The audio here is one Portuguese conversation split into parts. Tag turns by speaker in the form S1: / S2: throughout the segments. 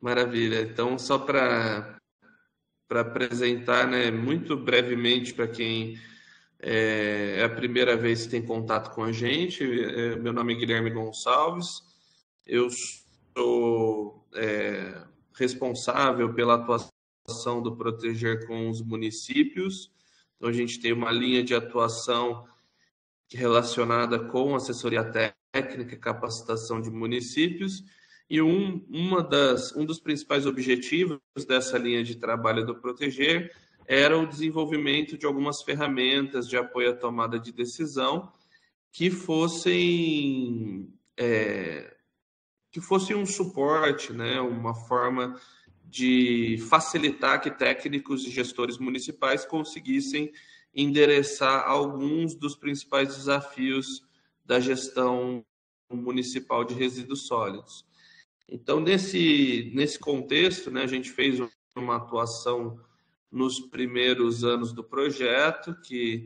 S1: Maravilha. Então, só para apresentar, né, muito brevemente para quem é a primeira vez que tem contato com a gente, meu nome é Guilherme Gonçalves, eu sou responsável pela atuação do Proteger com os municípios. Então, a gente tem uma linha de atuação relacionada com assessoria técnica e capacitação de municípios. E um dos principais objetivos dessa linha de trabalho do Proteger era o desenvolvimento de algumas ferramentas de apoio à tomada de decisão que fossem um suporte, né, uma forma de facilitar que técnicos e gestores municipais conseguissem endereçar alguns dos principais desafios da gestão municipal de resíduos sólidos. Então, nesse contexto, né, a gente fez uma atuação nos primeiros anos do projeto, que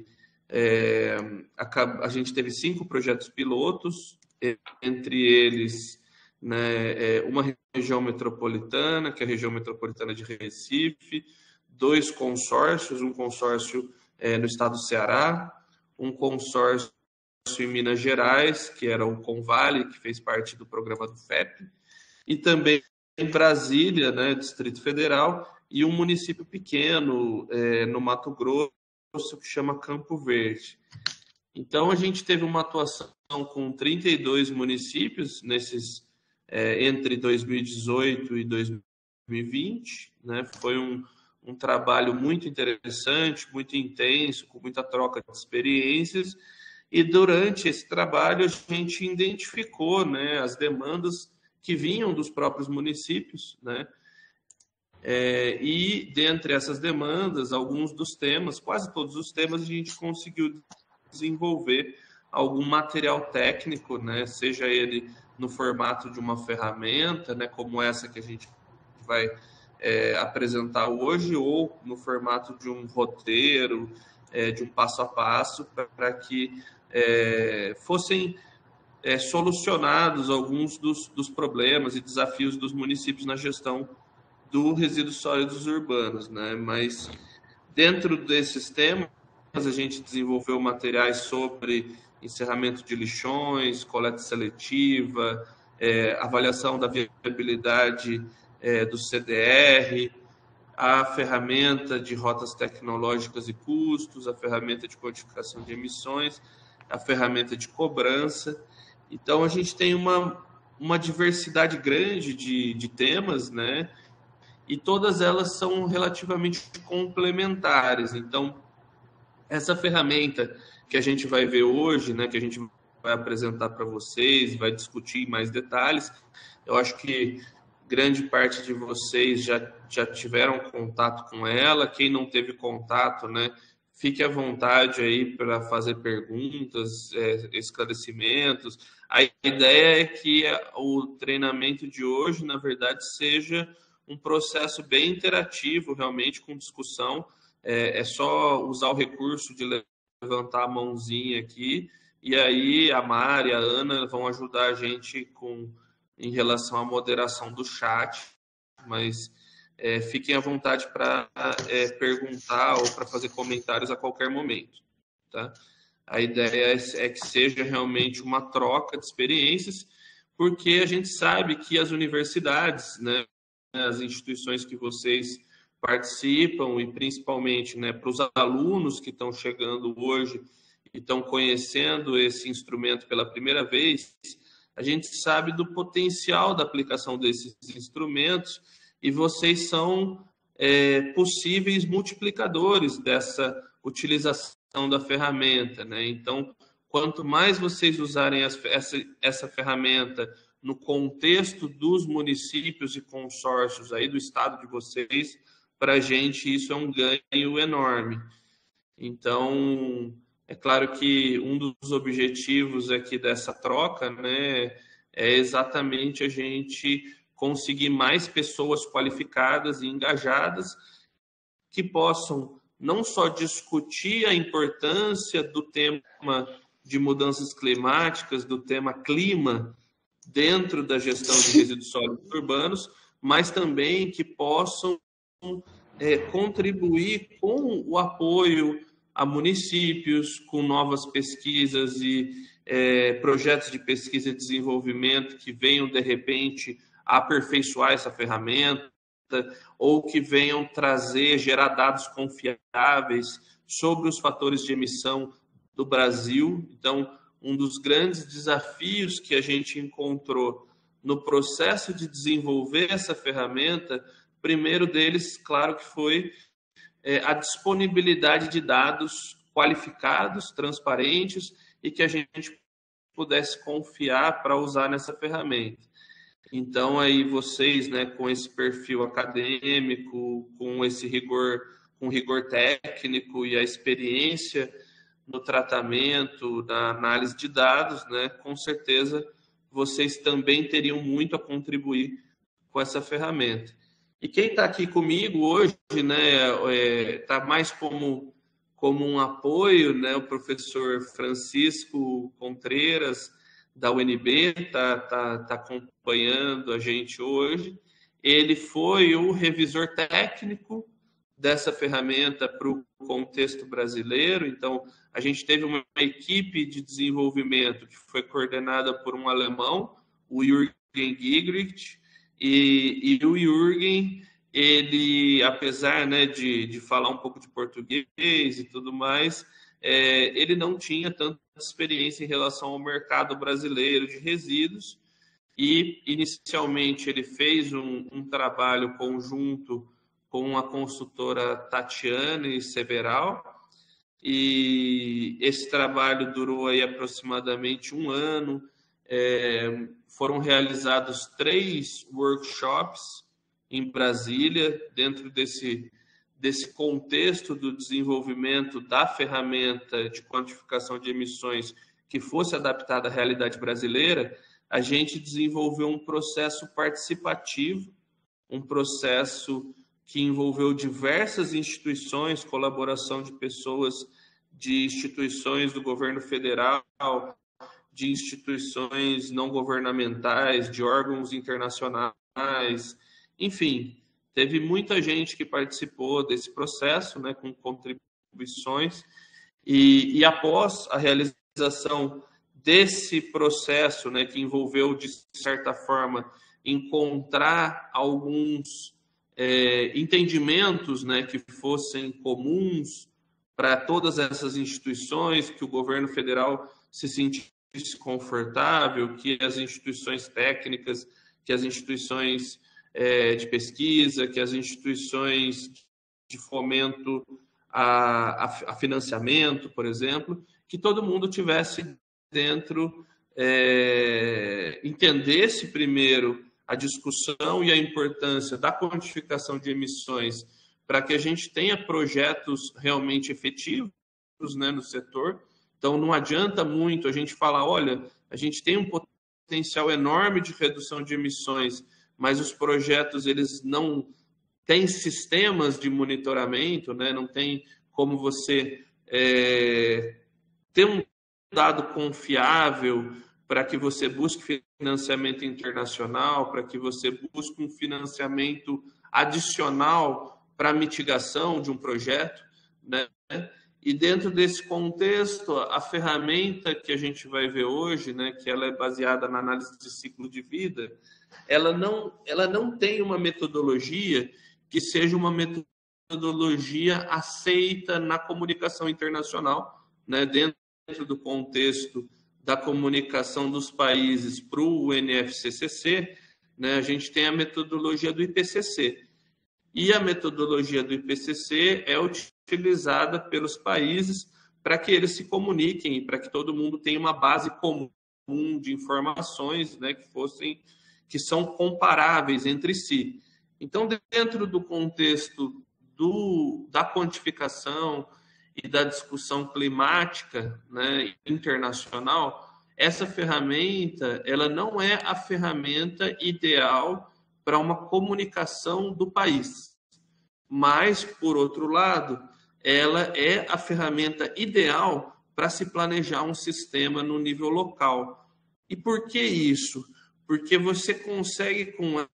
S1: a gente teve 5 projetos pilotos, entre eles, né, uma região metropolitana, que é a região metropolitana de Recife, 2 consórcios, um consórcio no estado do Ceará, um consórcio em Minas Gerais, que era o Convale, que fez parte do programa do FEP, e também em Brasília, né, Distrito Federal, e um município pequeno no Mato Grosso, que chama Campo Verde. Então, a gente teve uma atuação com 32 municípios entre 2018 e 2020. Né? Foi um trabalho muito interessante, muito intenso, com muita troca de experiências. E durante esse trabalho, a gente identificou, né, as demandas que vinham dos próprios municípios, né? E dentre essas demandas, alguns dos temas, quase todos os temas, a gente conseguiu desenvolver algum material técnico, né? Seja ele no formato de uma ferramenta, né, como essa que a gente vai apresentar hoje, ou no formato de um roteiro, de um passo a passo, para que fossem solucionados alguns dos problemas e desafios dos municípios na gestão do resíduos sólidos urbanos, né? Mas dentro desses temas a gente desenvolveu materiais sobre encerramento de lixões, coleta seletiva, avaliação da viabilidade do CDR, a ferramenta de rotas tecnológicas e custos, a ferramenta de quantificação de emissões, a ferramenta de cobrança. Então, a gente tem uma diversidade grande de temas, né? E todas elas são relativamente complementares. Então, essa ferramenta que a gente vai ver hoje, né, que a gente vai apresentar para vocês, vai discutir em mais detalhes, eu acho que grande parte de vocês já tiveram contato com ela. Quem não teve contato, né, fique à vontade aí para fazer perguntas, esclarecimentos. A ideia é que o treinamento de hoje, na verdade, seja um processo bem interativo, realmente, com discussão. É só usar o recurso de levantar a mãozinha aqui, e aí a Mari, a Ana vão ajudar a gente em relação à moderação do chat, mas fiquem à vontade para perguntar ou para fazer comentários a qualquer momento. Tá? A ideia é que seja realmente uma troca de experiências, porque a gente sabe que as universidades, né, as instituições que vocês participam, e principalmente, né, para os alunos que estão chegando hoje e estão conhecendo esse instrumento pela primeira vez, a gente sabe do potencial da aplicação desses instrumentos, e vocês são possíveis multiplicadores dessa utilização da ferramenta, né? Então, quanto mais vocês usarem essa ferramenta no contexto dos municípios e consórcios aí do estado de vocês, para a gente isso é um ganho enorme. Então, é claro que um dos objetivos aqui dessa troca, né, é exatamente a gente conseguir mais pessoas qualificadas e engajadas que possam não só discutir a importância do tema de mudanças climáticas, do tema clima, dentro da gestão de resíduos sólidos urbanos, mas também que possam contribuir com o apoio a municípios, com novas pesquisas e projetos de pesquisa e desenvolvimento que venham, de repente, a aperfeiçoar essa ferramenta, ou que venham gerar dados confiáveis sobre os fatores de emissão do Brasil. Então, um dos grandes desafios que a gente encontrou no processo de desenvolver essa ferramenta, primeiro deles, claro que foi a disponibilidade de dados qualificados, transparentes e que a gente pudesse confiar para usar nessa ferramenta. Então, aí vocês, né, com esse perfil acadêmico, com esse rigor técnico e a experiência no tratamento, na análise de dados, né, com certeza vocês também teriam muito a contribuir com essa ferramenta. E quem está aqui comigo hoje, né, está mais como um apoio, né, o professor Francisco Contreras, da UNB, está acompanhando a gente hoje. Ele foi o revisor técnico dessa ferramenta para o contexto brasileiro. Então, a gente teve uma equipe de desenvolvimento que foi coordenada por um alemão, o Jürgen Gigrich, e o Jürgen, ele, apesar, né, de falar um pouco de português e tudo mais, ele não tinha tanta experiência em relação ao mercado brasileiro de resíduos e, inicialmente, ele fez um trabalho conjunto com a consultora Tatiane Several, e esse trabalho durou aí aproximadamente um ano. Foram realizados 3 workshops em Brasília, dentro desse contexto do desenvolvimento da ferramenta de quantificação de emissões que fosse adaptada à realidade brasileira. A gente desenvolveu um processo participativo, um processo que envolveu diversas instituições, colaboração de pessoas de instituições do governo federal, de instituições não governamentais, de órgãos internacionais, enfim, teve muita gente que participou desse processo, né, com contribuições, e após a realização desse processo, né, que envolveu, de certa forma, encontrar alguns entendimentos, né, que fossem comuns para todas essas instituições, que o governo federal se sentisse confortável, que as instituições técnicas, que as instituições de pesquisa, que as instituições de fomento a financiamento, por exemplo, que todo mundo tivesse dentro, entendesse primeiro a discussão e a importância da quantificação de emissões para que a gente tenha projetos realmente efetivos, né, no setor. Então, não adianta muito a gente falar, olha, a gente tem um potencial enorme de redução de emissões, mas os projetos eles não têm sistemas de monitoramento, né? Não tem como você ter um dado confiável para que você busque financiamento internacional, para que você busque um financiamento adicional para a mitigação de um projeto, né? E dentro desse contexto, a ferramenta que a gente vai ver hoje, né, que ela é baseada na análise de ciclo de vida, ela não tem uma metodologia que seja uma metodologia aceita na comunicação internacional, né, dentro do contexto da comunicação dos países para o NFCCC, né, a gente tem a metodologia do IPCC. E a metodologia do IPCC é utilizada pelos países para que eles se comuniquem, para que todo mundo tenha uma base comum de informações, né, que são comparáveis entre si. Então, dentro do contexto da quantificação e da discussão climática, né, internacional, essa ferramenta ela não é a ferramenta ideal para uma comunicação do país. Mas, por outro lado, ela é a ferramenta ideal para se planejar um sistema no nível local. E por que isso? Porque você consegue, com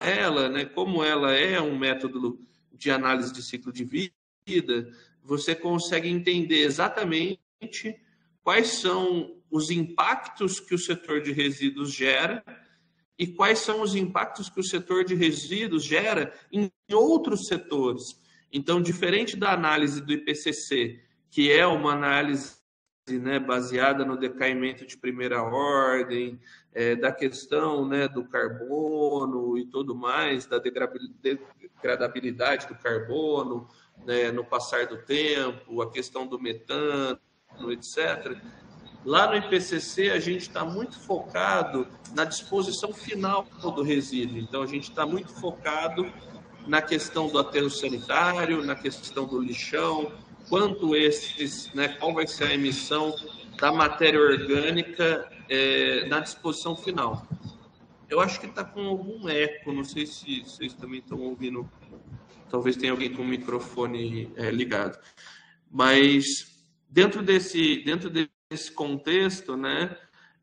S1: ela, né, como ela é um método de análise de ciclo de vida, você consegue entender exatamente quais são os impactos que o setor de resíduos gera e quais são os impactos que o setor de resíduos gera em outros setores. Então, diferente da análise do IPCC, que é uma análise, né, baseada no decaimento de primeira ordem, da questão, né, do carbono e tudo mais, da degradabilidade do carbono, né, no passar do tempo, a questão do metano, etc. Lá no IPCC, a gente está muito focado na disposição final do resíduo. Então, a gente está muito focado na questão do aterro sanitário, na questão do lixão, quanto esses, né, qual vai ser a emissão da matéria orgânica na disposição final. Eu acho que está com algum eco, não sei se vocês também estão ouvindo, talvez tenha alguém com o microfone ligado. Mas dentro desse contexto, né,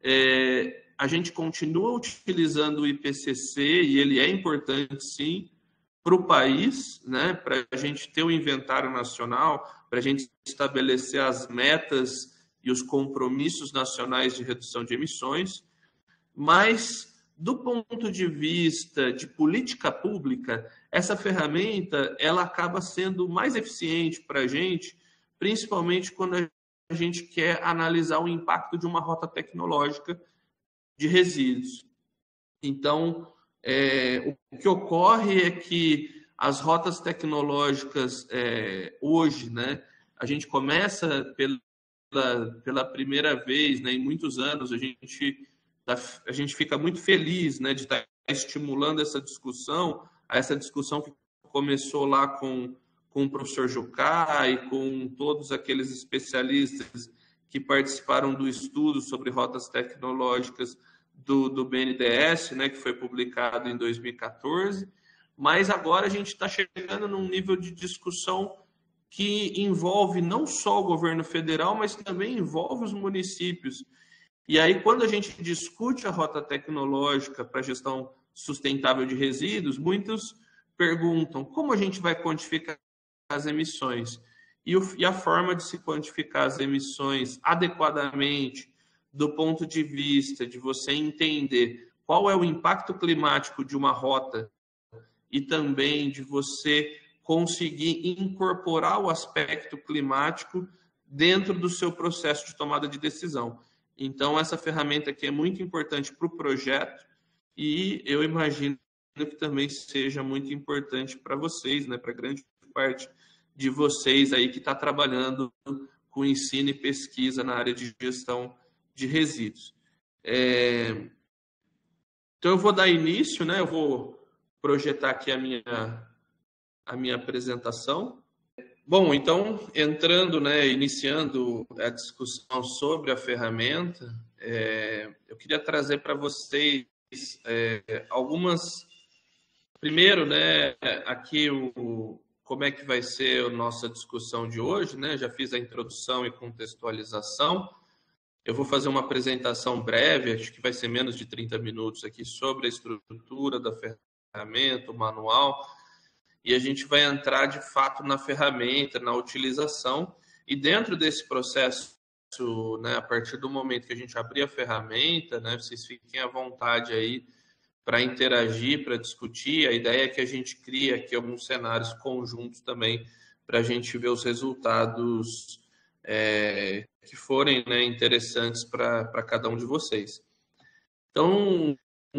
S1: a gente continua utilizando o IPCC e ele é importante, sim, para o país, né, para a gente ter o inventário nacional, para a gente estabelecer as metas e os compromissos nacionais de redução de emissões, mas do ponto de vista de política pública, essa ferramenta ela acaba sendo mais eficiente para a gente, principalmente quando a gente quer analisar o impacto de uma rota tecnológica de resíduos. Então, o que ocorre é que as rotas tecnológicas hoje, né, a gente começa pela primeira vez, né, em muitos anos, a gente fica muito feliz, né, de estar estimulando essa discussão que começou lá com o professor Jucá e com todos aqueles especialistas que participaram do estudo sobre rotas tecnológicas do BNDES, né, que foi publicado em 2014, mas agora a gente está chegando num nível de discussão que envolve não só o governo federal, mas também envolve os municípios. E aí, quando a gente discute a rota tecnológica para a gestão sustentável de resíduos, muitos perguntam como a gente vai quantificar as emissões. E a forma de se quantificar as emissões adequadamente, do ponto de vista de você entender qual é o impacto climático de uma rota e também de você conseguir incorporar o aspecto climático dentro do seu processo de tomada de decisão. Então, essa ferramenta aqui é muito importante para o projeto e eu imagino que também seja muito importante para vocês, né, para grande parte de vocês aí que está trabalhando com ensino e pesquisa na área de gestão de resíduos. Então, eu vou dar início, né, eu vou projetar aqui a minha apresentação. Bom, então, entrando, né, iniciando a discussão sobre a ferramenta, eu queria trazer para vocês algumas... Primeiro, né, aqui como é que vai ser a nossa discussão de hoje, né? Já fiz a introdução e contextualização. Eu vou fazer uma apresentação breve, acho que vai ser menos de 30 minutos aqui, sobre a estrutura da ferramenta, o manual, e a gente vai entrar de fato na ferramenta, na utilização, e dentro desse processo, né, a partir do momento que a gente abrir a ferramenta, né, vocês fiquem à vontade aí para interagir, para discutir. A ideia é que a gente crie aqui alguns cenários conjuntos também para a gente ver os resultados que forem, né, interessantes para cada um de vocês. Então,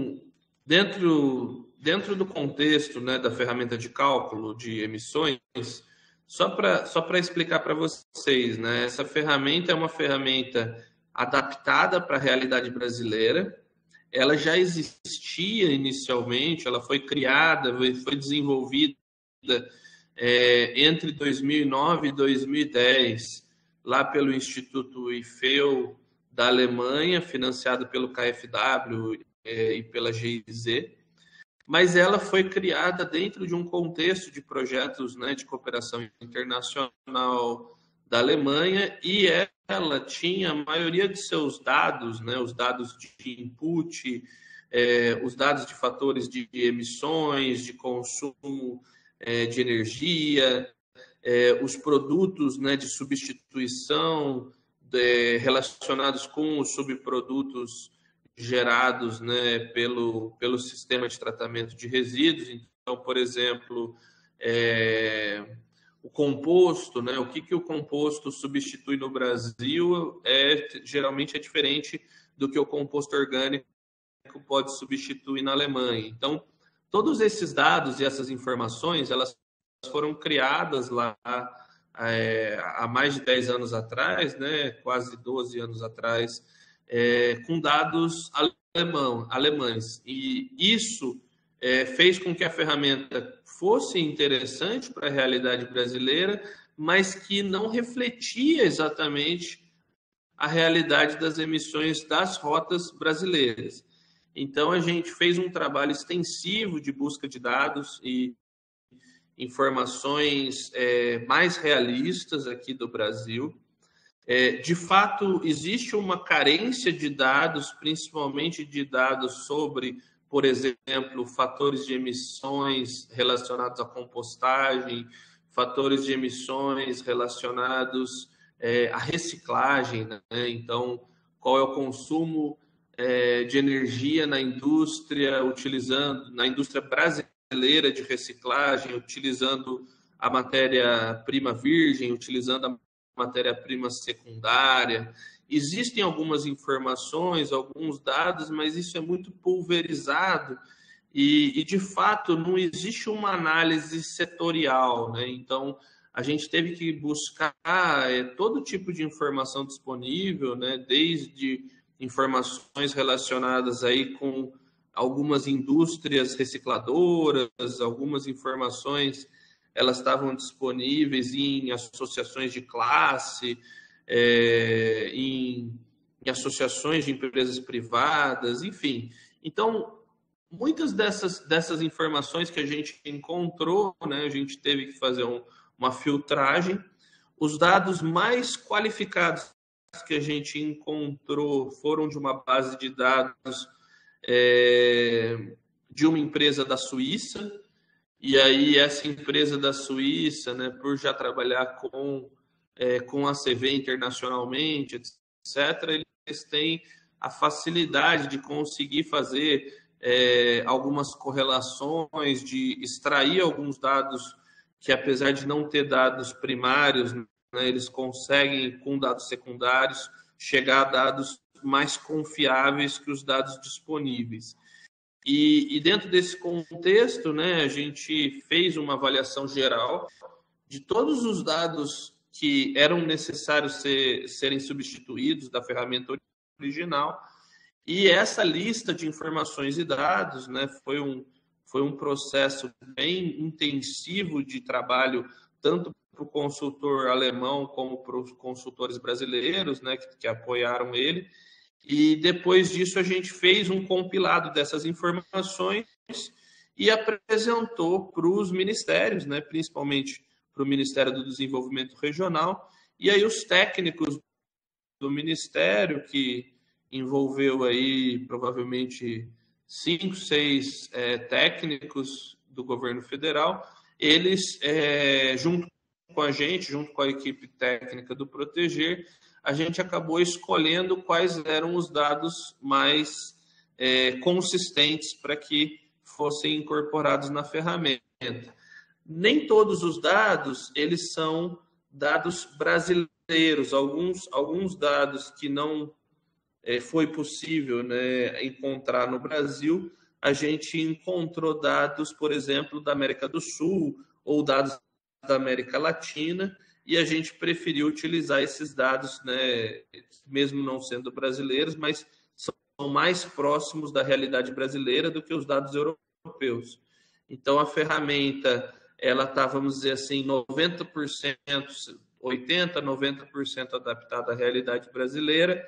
S1: dentro do contexto, né, da ferramenta de cálculo de emissões, só para explicar para vocês, né, essa ferramenta é uma ferramenta adaptada para a realidade brasileira. Ela já existia inicialmente, ela foi criada, foi desenvolvida entre 2009 e 2010, lá pelo Instituto IFEU da Alemanha, financiado pelo KfW e pela GIZ, mas ela foi criada dentro de um contexto de projetos, né, de cooperação internacional da Alemanha, e ela tinha a maioria de seus dados, né, os dados de input, os dados de fatores de emissões, de consumo de energia, os produtos, né, de substituição relacionados com os subprodutos gerados, né, pelo sistema de tratamento de resíduos. Então, por exemplo, o composto, né, o que o composto substitui no Brasil geralmente é diferente do que o composto orgânico pode substituir na Alemanha. Então, todos esses dados e essas informações, elas foram criadas lá há mais de 10 anos atrás, né, quase 12 anos atrás, com dados alemães. E isso fez com que a ferramenta fosse interessante para a realidade brasileira, mas que não refletia exatamente a realidade das emissões das rotas brasileiras. Então, a gente fez um trabalho extensivo de busca de dados e informações mais realistas aqui do Brasil. De fato, existe uma carência de dados, principalmente de dados sobre, por exemplo, fatores de emissões relacionados à compostagem, fatores de emissões relacionados à reciclagem, né? Então, qual é o consumo de energia na indústria brasileira de reciclagem, utilizando a matéria-prima virgem, utilizando a matéria-prima secundária. Existem algumas informações, alguns dados, mas isso é muito pulverizado e de fato, não existe uma análise setorial, né? Então, a gente teve que buscar todo tipo de informação disponível, né? Desde informações relacionadas aí com algumas indústrias recicladoras, algumas informações elas estavam disponíveis em associações de classe, em associações de empresas privadas, enfim. Então, muitas dessas informações que a gente encontrou, né, a gente teve que fazer uma filtragem. Os dados mais qualificados que a gente encontrou foram de uma base de dados de uma empresa da Suíça, e aí essa empresa da Suíça, né, por já trabalhar com a CV internacionalmente, etc., eles têm a facilidade de conseguir fazer algumas correlações, de extrair alguns dados que, apesar de não ter dados primários, né, eles conseguem, com dados secundários, chegar a dados mais confiáveis que os dados disponíveis. E dentro desse contexto, né, a gente fez uma avaliação geral de todos os dados que eram necessários serem substituídos da ferramenta original. E essa lista de informações e dados, né, foi um processo bem intensivo de trabalho, tanto para o consultor alemão como para os consultores brasileiros, né, que apoiaram ele. E depois disso a gente fez um compilado dessas informações e apresentou para os ministérios, né, principalmente para o Ministério do Desenvolvimento Regional, e aí os técnicos do Ministério, que envolveu aí provavelmente 5, 6 técnicos do governo federal, eles, junto com a gente, junto com a equipe técnica do Proteger, a gente acabou escolhendo quais eram os dados mais consistentes para que fossem incorporados na ferramenta. Nem todos os dados, eles são dados brasileiros. Alguns dados que não foi possível, né, encontrar no Brasil, a gente encontrou dados, por exemplo, da América do Sul ou dados da América Latina, e a gente preferiu utilizar esses dados, né, mesmo não sendo brasileiros, mas são mais próximos da realidade brasileira do que os dados europeus. Então, a ferramenta, ela está, vamos dizer assim, 90%, 80%, 90% adaptada à realidade brasileira,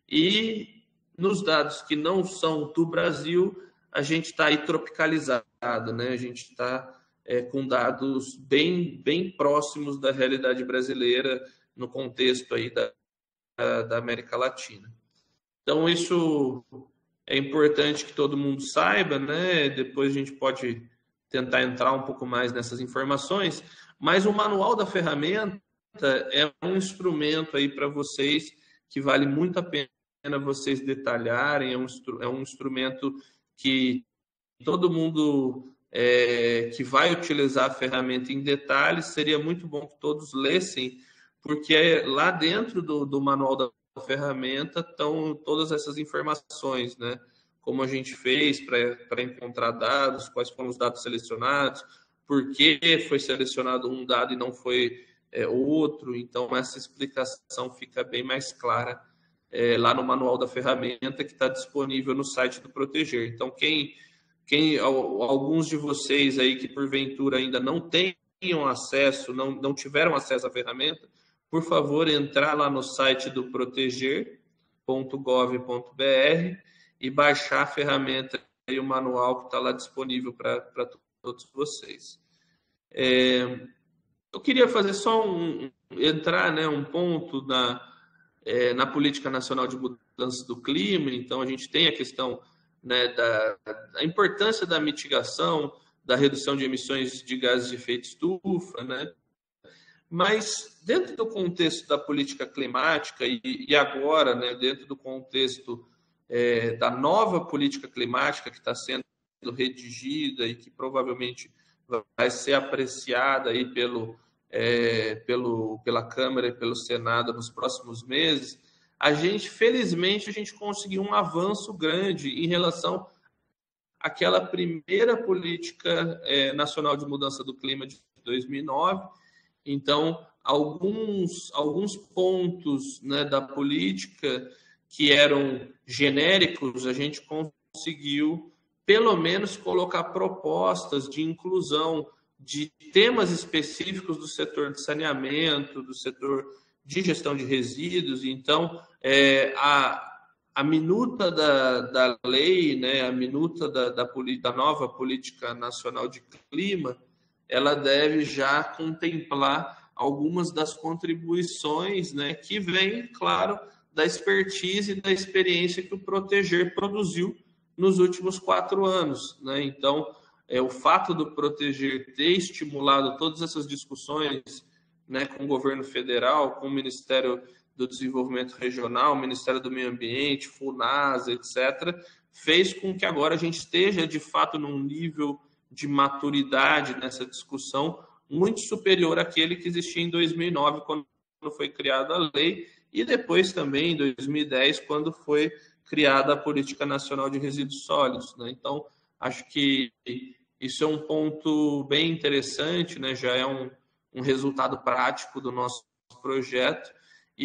S1: e nos dados que não são do Brasil, a gente está aí tropicalizado, né? A gente está com dados bem próximos da realidade brasileira no contexto aí da América Latina. Então, isso é importante que todo mundo saiba, né? Depois a gente pode tentar entrar um pouco mais nessas informações, mas o manual da ferramenta é um instrumento aí para vocês que vale muito a pena vocês detalharem, é um instrumento que todo mundo que vai utilizar a ferramenta em detalhes, seria muito bom que todos lessem, porque lá dentro do manual da ferramenta estão todas essas informações, né? Como a gente fez para encontrar dados, quais foram os dados selecionados, por que foi selecionado um dado e não foi outro. Então, essa explicação fica bem mais clara lá no manual da ferramenta, que está disponível no site do Proteger. Então, alguns de vocês aí que porventura ainda não tenham acesso, não tiveram acesso à ferramenta, por favor, entrar lá no site do proteger.gov.br e baixar a ferramenta e o manual que está lá disponível para todos vocês. Eu queria fazer só entrar, né, um ponto na Política Nacional de Mudança do Clima. Então, a gente tem a questão, né, da importância da mitigação, da redução de emissões de gases de efeito estufa, né? Mas dentro do contexto da política climática e agora, né, dentro do contexto da nova política climática que está sendo redigida e que provavelmente vai ser apreciada aí pela Câmara e pelo Senado nos próximos meses, felizmente, a gente conseguiu um avanço grande em relação àquela primeira política nacional de mudança do clima de 2009. Então, alguns pontos, né, da política que eram genéricos, a gente conseguiu, pelo menos, colocar propostas de inclusão de temas específicos do setor de saneamento, do setor de gestão de resíduos. Então, a minuta da lei, né, a minuta da nova Política Nacional de Clima, ela deve já contemplar algumas das contribuições, né, que vêm, claro, da expertise e da experiência que o Proteger produziu nos últimos 4 anos, né? Então, o fato do Proteger ter estimulado todas essas discussões, né, com o governo federal, com o Ministério do Desenvolvimento Regional, Ministério do Meio Ambiente, FUNASA, etc., fez com que agora a gente esteja, de fato, num nível de maturidade nessa discussão muito superior àquele que existia em 2009, quando foi criada a lei, e depois também em 2010, quando foi criada a Política Nacional de Resíduos Sólidos, né? Então, acho que isso é um ponto bem interessante, né? Já é um resultado prático do nosso projeto.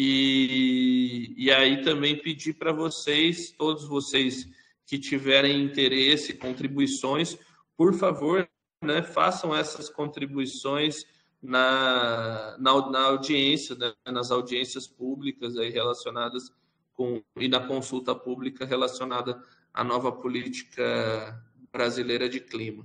S1: E aí também pedir para vocês, todos vocês que tiverem interesse, contribuições, por favor, né, façam essas contribuições na audiência, né, nas audiências públicas aí relacionadas e na consulta pública relacionada à nova política brasileira de clima.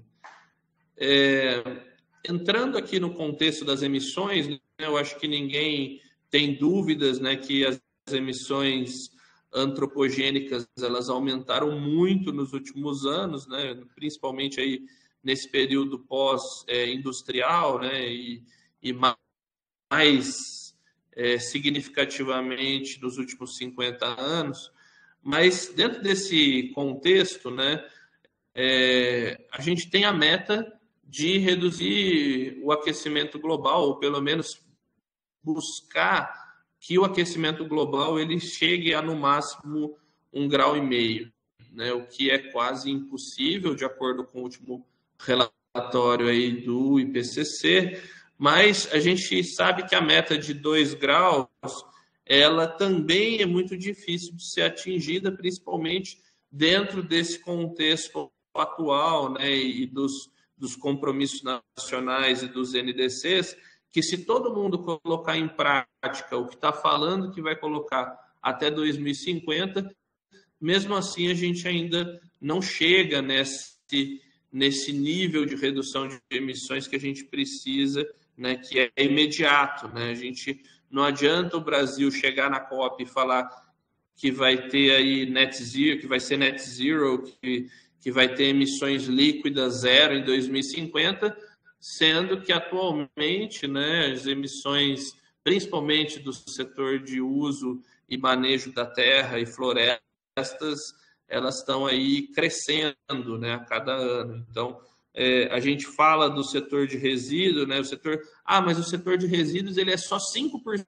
S1: Entrando aqui no contexto das emissões, né, eu acho que ninguém tem dúvidas, né, que as emissões antropogênicas elas aumentaram muito nos últimos anos, né, principalmente aí nesse período pós-industrial, né, e mais significativamente nos últimos 50 anos. Mas dentro desse contexto, né, a gente tem a meta de reduzir o aquecimento global, ou pelo menos buscar que o aquecimento global ele chegue a, no máximo, 1,5 graus, né? O que é quase impossível, de acordo com o último relatório aí do IPCC, mas a gente sabe que a meta de 2 graus, ela também é muito difícil de ser atingida, principalmente dentro desse contexto atual, né, e dos compromissos nacionais e dos NDCs, que se todo mundo colocar em prática o que está falando que vai colocar até 2050, mesmo assim a gente ainda não chega nesse nível de redução de emissões que a gente precisa, né, que é imediato, né? Não adianta o Brasil chegar na COP e falar que vai ter aí net zero, que vai ser net zero, que vai ter emissões líquidas zero em 2050, sendo que atualmente, né, as emissões, principalmente do setor de uso e manejo da terra e florestas, elas estão aí crescendo, né, a cada ano. Então, a gente fala do setor de resíduos, né, mas o setor de resíduos ele é só 5%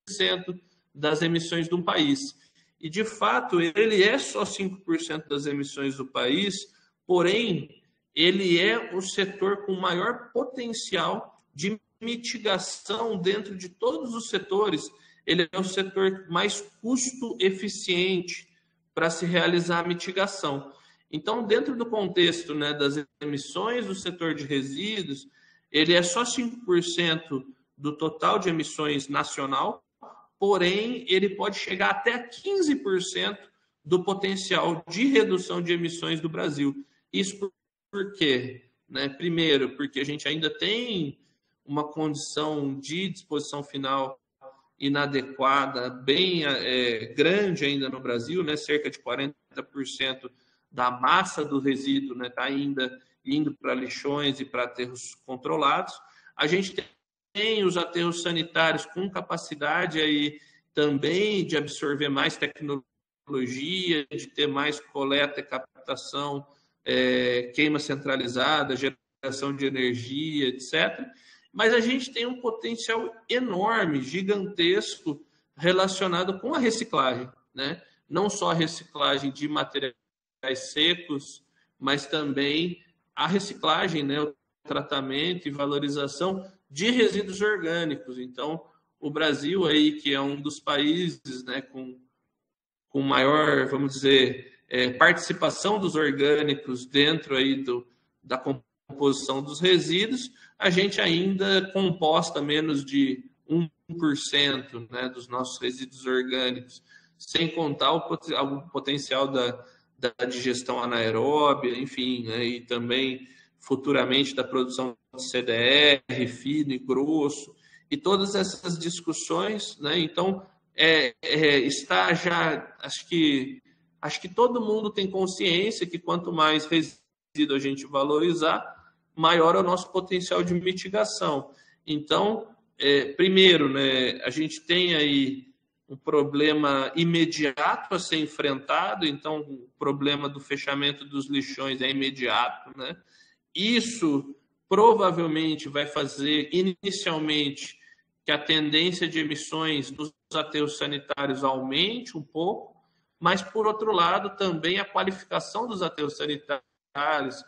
S1: das emissões de um país. E, de fato, ele é só 5% das emissões do país, porém, ele é o setor com maior potencial de mitigação dentro de todos os setores. Ele é o setor mais custo eficiente para se realizar a mitigação. Então, dentro do contexto, né, das emissões do setor de resíduos, ele é só 5% do total de emissões nacional, porém, ele pode chegar até 15% do potencial de redução de emissões do Brasil. Isso por quê? Né? Primeiro, porque a gente ainda tem uma condição de disposição final inadequada, bem grande ainda no Brasil, né? Cerca de 40% da massa do resíduo, né, está ainda indo para lixões e para aterros controlados. A gente tem os aterros sanitários com capacidade aí também de absorver mais tecnologia, de ter mais coleta e captação, queima centralizada, geração de energia, etc. Mas a gente tem um potencial enorme, gigantesco, relacionado com a reciclagem, né? Não só a reciclagem de materiais secos, mas também a reciclagem, né? O tratamento e valorização de resíduos orgânicos. Então, o Brasil aí, que é um dos países, né, com maior, vamos dizer, participação dos orgânicos dentro aí da composição dos resíduos, a gente ainda composta menos de 1%, né, dos nossos resíduos orgânicos, sem contar o potencial da digestão anaeróbia, enfim, né, e também futuramente da produção de CDR, fino e grosso, e todas essas discussões, né? Então, está já, acho que todo mundo tem consciência que quanto mais resíduo a gente valorizar, maior é o nosso potencial de mitigação. Então, primeiro, né, a gente tem aí um problema imediato a ser enfrentado, então o problema do fechamento dos lixões é imediato, né? Isso provavelmente vai fazer inicialmente que a tendência de emissões dos aterros sanitários aumente um pouco, mas por outro lado também a qualificação dos aterros sanitários,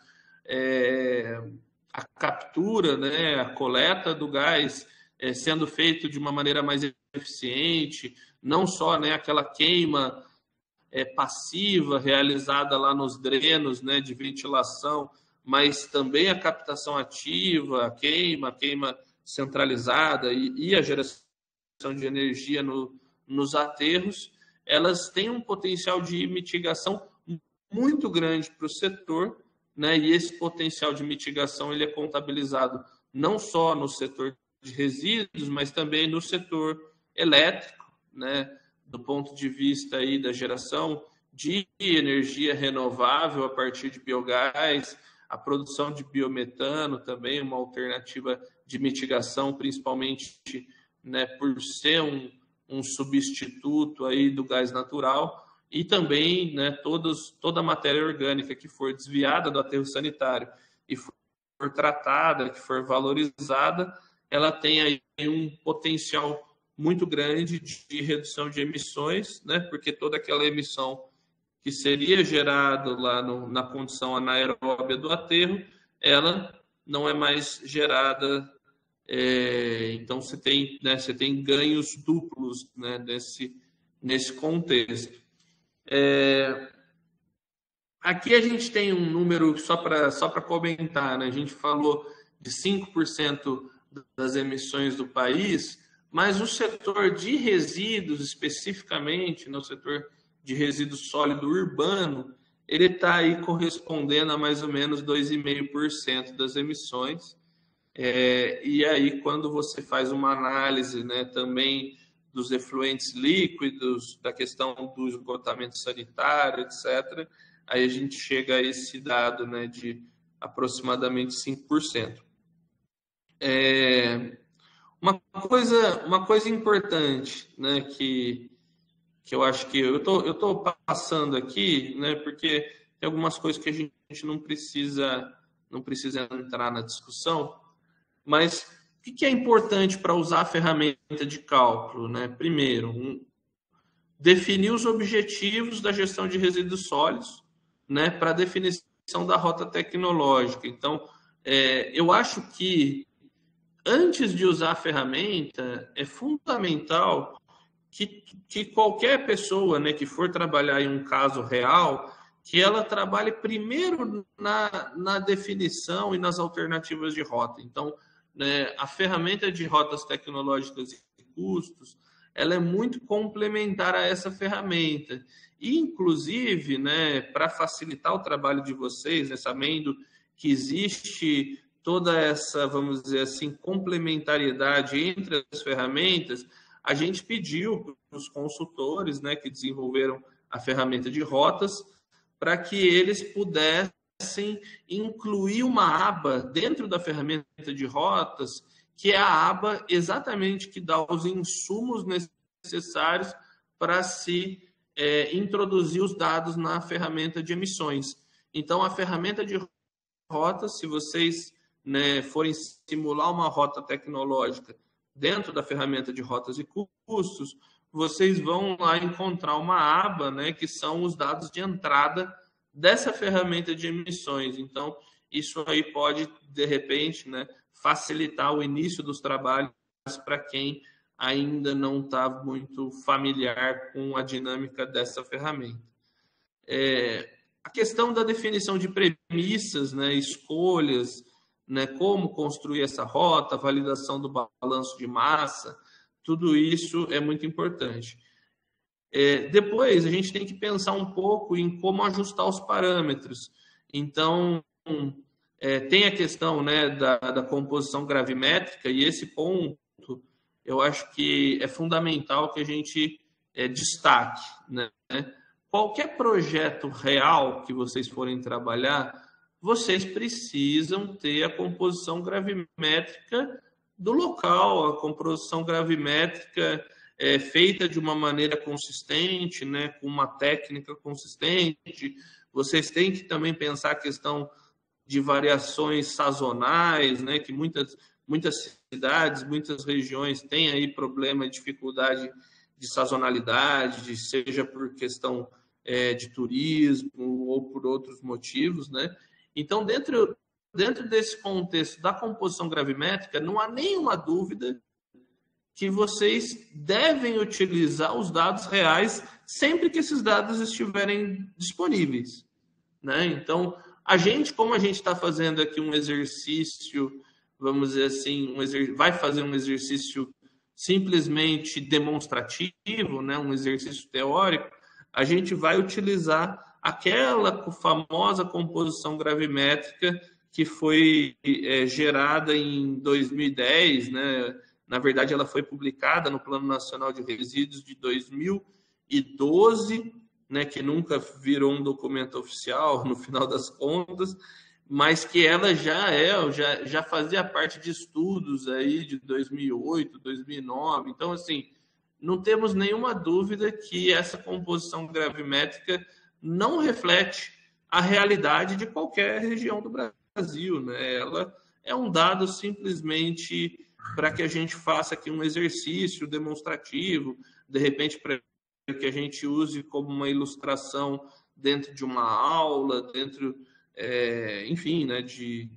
S1: a captura, né, a coleta do gás sendo feito de uma maneira mais eficiente, não só, né, aquela queima passiva realizada lá nos drenos, né, de ventilação, mas também a captação ativa, a queima centralizada e a geração de energia nos aterros, elas têm um potencial de mitigação muito grande para o setor, né, e esse potencial de mitigação ele é contabilizado não só no setor de resíduos, mas também no setor elétrico, né, do ponto de vista aí da geração de energia renovável a partir de biogás, a produção de biometano também, uma alternativa de mitigação, principalmente, né, por ser um substituto aí do gás natural, e também, né, toda a matéria orgânica que for desviada do aterro sanitário e for tratada, que for valorizada, ela tem aí um potencial muito grande de redução de emissões, né, porque toda aquela emissão que seria gerada lá na condição anaeróbia do aterro, ela não é mais gerada, então você tem ganhos duplos, né, nesse contexto. Aqui a gente tem um número só para comentar, né? A gente falou de 5% das emissões do país, mas o setor de resíduos, especificamente no setor de resíduo sólido urbano, ele está aí correspondendo a mais ou menos 2,5% das emissões. E aí, quando você faz uma análise, né, também dos efluentes líquidos, da questão do esgotamento sanitário, etc., aí a gente chega a esse dado, né, de aproximadamente 5%. Uma coisa importante, né, que eu acho que eu tô passando aqui, né, porque tem algumas coisas que a gente não precisa entrar na discussão, mas o que é importante para usar a ferramenta de cálculo, né? Primeiro, definir os objetivos da gestão de resíduos sólidos, né, para a definição da rota tecnológica. Então, eu acho que antes de usar a ferramenta, é fundamental que qualquer pessoa, né, que for trabalhar em um caso real, que ela trabalhe primeiro na definição e nas alternativas de rota. Então, né, a ferramenta de rotas tecnológicas e custos, ela é muito complementar a essa ferramenta. E, inclusive, né, para facilitar o trabalho de vocês, né, sabendo que existe toda essa, vamos dizer assim, complementariedade entre as ferramentas, a gente pediu para os consultores, né, que desenvolveram a ferramenta de rotas, para que eles pudessem incluir uma aba dentro da ferramenta de rotas, que é a aba exatamente que dá os insumos necessários para se introduzir os dados na ferramenta de emissões. Então, a ferramenta de rotas, se vocês, né, forem simular uma rota tecnológica dentro da ferramenta de rotas e custos, vocês vão lá encontrar uma aba, né, que são os dados de entrada dessa ferramenta de emissões. Então, isso aí pode, de repente, né, facilitar o início dos trabalhos para quem ainda não está muito familiar com a dinâmica dessa ferramenta. A questão da definição de premissas, né, escolhas, né, como construir essa rota, validação do balanço de massa, tudo isso é muito importante. Depois, a gente tem que pensar um pouco em como ajustar os parâmetros. Então, tem a questão, né, da composição gravimétrica, e esse ponto eu acho que é fundamental que a gente destaque, né? Qualquer projeto real que vocês forem trabalhar, vocês precisam ter a composição gravimétrica do local, a composição gravimétrica feita de uma maneira consistente, né, com uma técnica consistente. Vocês têm que também pensar a questão de variações sazonais, né, que muitas cidades, muitas regiões têm aí problema e dificuldade de sazonalidade, seja por questão de turismo ou por outros motivos, né? Então, dentro desse contexto da composição gravimétrica, não há nenhuma dúvida que vocês devem utilizar os dados reais sempre que esses dados estiverem disponíveis, né? Então, como a gente está fazendo aqui um exercício, vamos dizer assim, vai fazer um exercício simplesmente demonstrativo, né? Um exercício teórico, a gente vai utilizar aquela famosa composição gravimétrica que foi gerada em 2010, né? Na verdade, ela foi publicada no Plano Nacional de Resíduos de 2012, né, que nunca virou um documento oficial, no final das contas, mas que ela já fazia parte de estudos aí de 2008, 2009. Então, assim, não temos nenhuma dúvida que essa composição gravimétrica não reflete a realidade de qualquer região do Brasil, né? Ela é um dado simplesmente para que a gente faça aqui um exercício demonstrativo, de repente para que a gente use como uma ilustração dentro de uma aula, enfim, né, de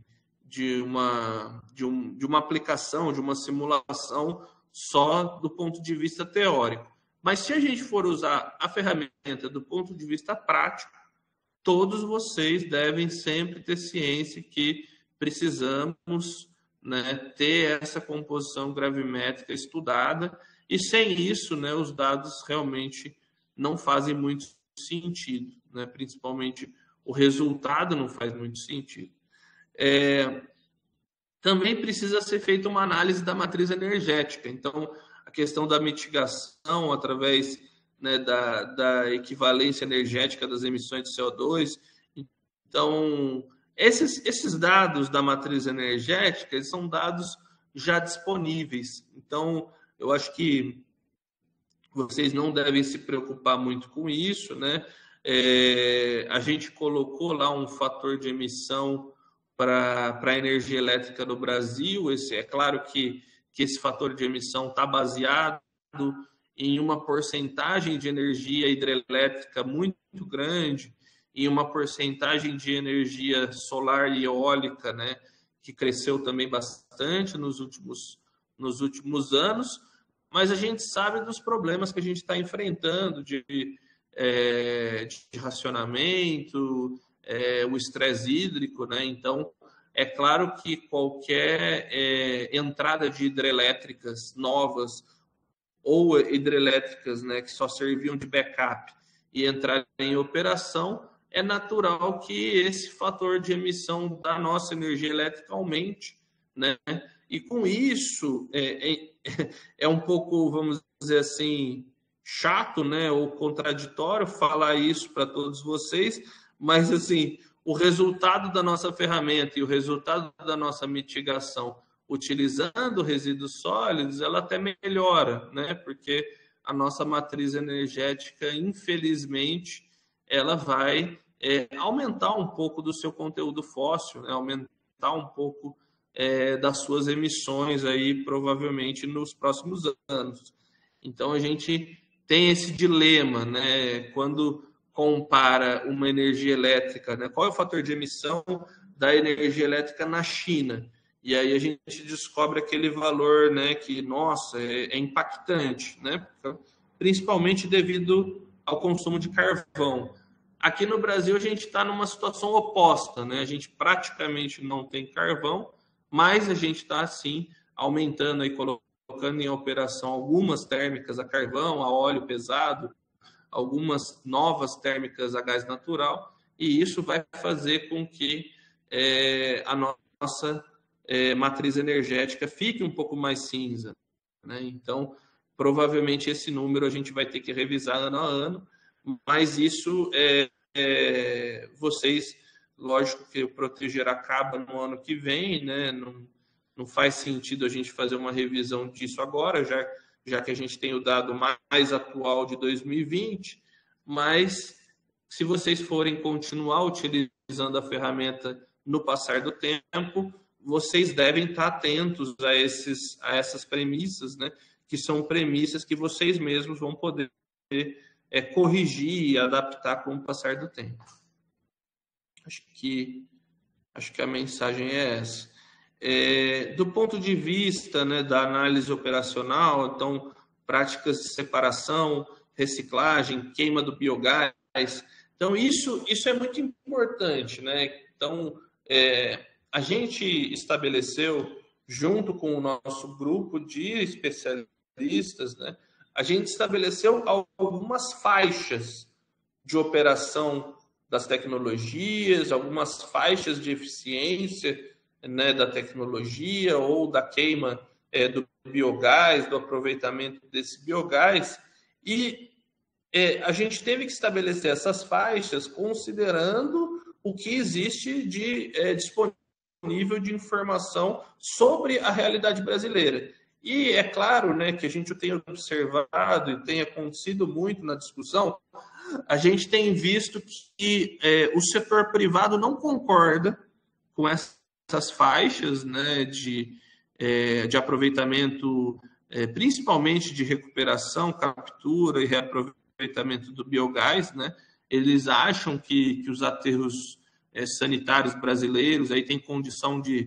S1: uma aplicação, de uma simulação só do ponto de vista teórico. Mas se a gente for usar a ferramenta do ponto de vista prático, todos vocês devem sempre ter ciência que precisamos, né, ter essa composição gravimétrica estudada, e sem isso, né, os dados realmente não fazem muito sentido, né? Principalmente o resultado não faz muito sentido. Também precisa ser feita uma análise da matriz energética. Então, a questão da mitigação através, né, da equivalência energética das emissões de CO2. Então, esses dados da matriz energética, eles são dados já disponíveis. Então, eu acho que vocês não devem se preocupar muito com isso, né? A gente colocou lá um fator de emissão para a energia elétrica no Brasil. É claro que esse fator de emissão está baseado em uma porcentagem de energia hidrelétrica muito grande, em uma porcentagem de energia solar e eólica, né, que cresceu também bastante nos últimos anos, mas a gente sabe dos problemas que a gente está enfrentando de racionamento, o estresse hídrico, né? Então, é claro que qualquer entrada de hidrelétricas novas ou hidrelétricas, né, que só serviam de backup e entrarem em operação, é natural que esse fator de emissão da nossa energia elétrica aumente, né? E com isso é um pouco, vamos dizer assim, chato, né, ou contraditório falar isso para todos vocês, mas assim, o resultado da nossa ferramenta e o resultado da nossa mitigação utilizando resíduos sólidos, ela até melhora, né? Porque a nossa matriz energética, infelizmente, ela vai aumentar um pouco do seu conteúdo fóssil, né? Aumentar um pouco das suas emissões aí, provavelmente, nos próximos anos. Então, a gente tem esse dilema, né? Quando compara uma energia elétrica, né? Qual é o fator de emissão da energia elétrica na China? E aí a gente descobre aquele valor, né, que, nossa, é impactante, né? Principalmente devido ao consumo de carvão. Aqui no Brasil a gente está numa situação oposta, né? A gente praticamente não tem carvão, mas a gente está, assim, aumentando e colocando em operação algumas térmicas a carvão, a óleo pesado, algumas novas térmicas a gás natural, e isso vai fazer com que a nossa matriz energética fique um pouco mais cinza, né? Então, provavelmente esse número a gente vai ter que revisar ano a ano, mas isso vocês, lógico que o Proteger acaba no ano que vem, né? Não faz sentido a gente fazer uma revisão disso agora, já que a gente tem o dado mais atual de 2020, mas se vocês forem continuar utilizando a ferramenta no passar do tempo, vocês devem estar atentos a essas premissas, né? Que são premissas que vocês mesmos vão poder corrigir e adaptar com o passar do tempo. Acho que a mensagem é essa. Do ponto de vista, né, da análise operacional, então, práticas de separação, reciclagem, queima do biogás. Então, isso é muito importante, né? Então, a gente estabeleceu, junto com o nosso grupo de especialistas, né, a gente estabeleceu algumas faixas de operação das tecnologias, algumas faixas de eficiência, né, da tecnologia ou da queima do biogás, do aproveitamento desse biogás, e a gente teve que estabelecer essas faixas considerando o que existe de disponível de informação sobre a realidade brasileira. E é claro, né, que a gente tem observado e tem acontecido muito na discussão, a gente tem visto que o setor privado não concorda com essas faixas, né, de aproveitamento, principalmente de recuperação, captura e reaproveitamento do biogás, né? Eles acham que os aterros sanitários brasileiros aí têm condição de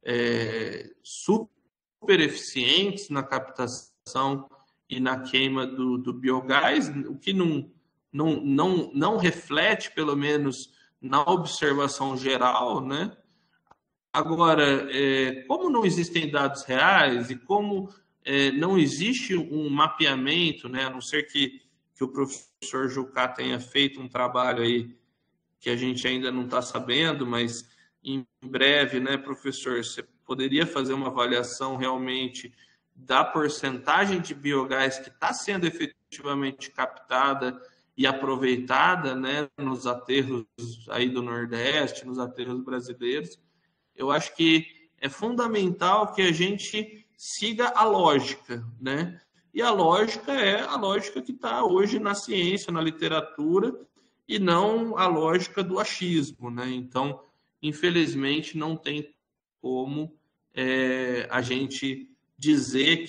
S1: super eficientes na captação e na queima do biogás, o que não reflete, pelo menos na observação geral, né? Agora, como não existem dados reais e como não existe um mapeamento, né, a não ser que o professor Jucá tenha feito um trabalho aí que a gente ainda não está sabendo, mas em breve, né, professor, você poderia fazer uma avaliação realmente da porcentagem de biogás que está sendo efetivamente captada e aproveitada, né, nos aterros aí do Nordeste, nos aterros brasileiros, eu acho que é fundamental que a gente siga a lógica, né? E a lógica é a lógica que está hoje na ciência, na literatura, e não a lógica do achismo, né? Então, infelizmente, não tem como a gente dizer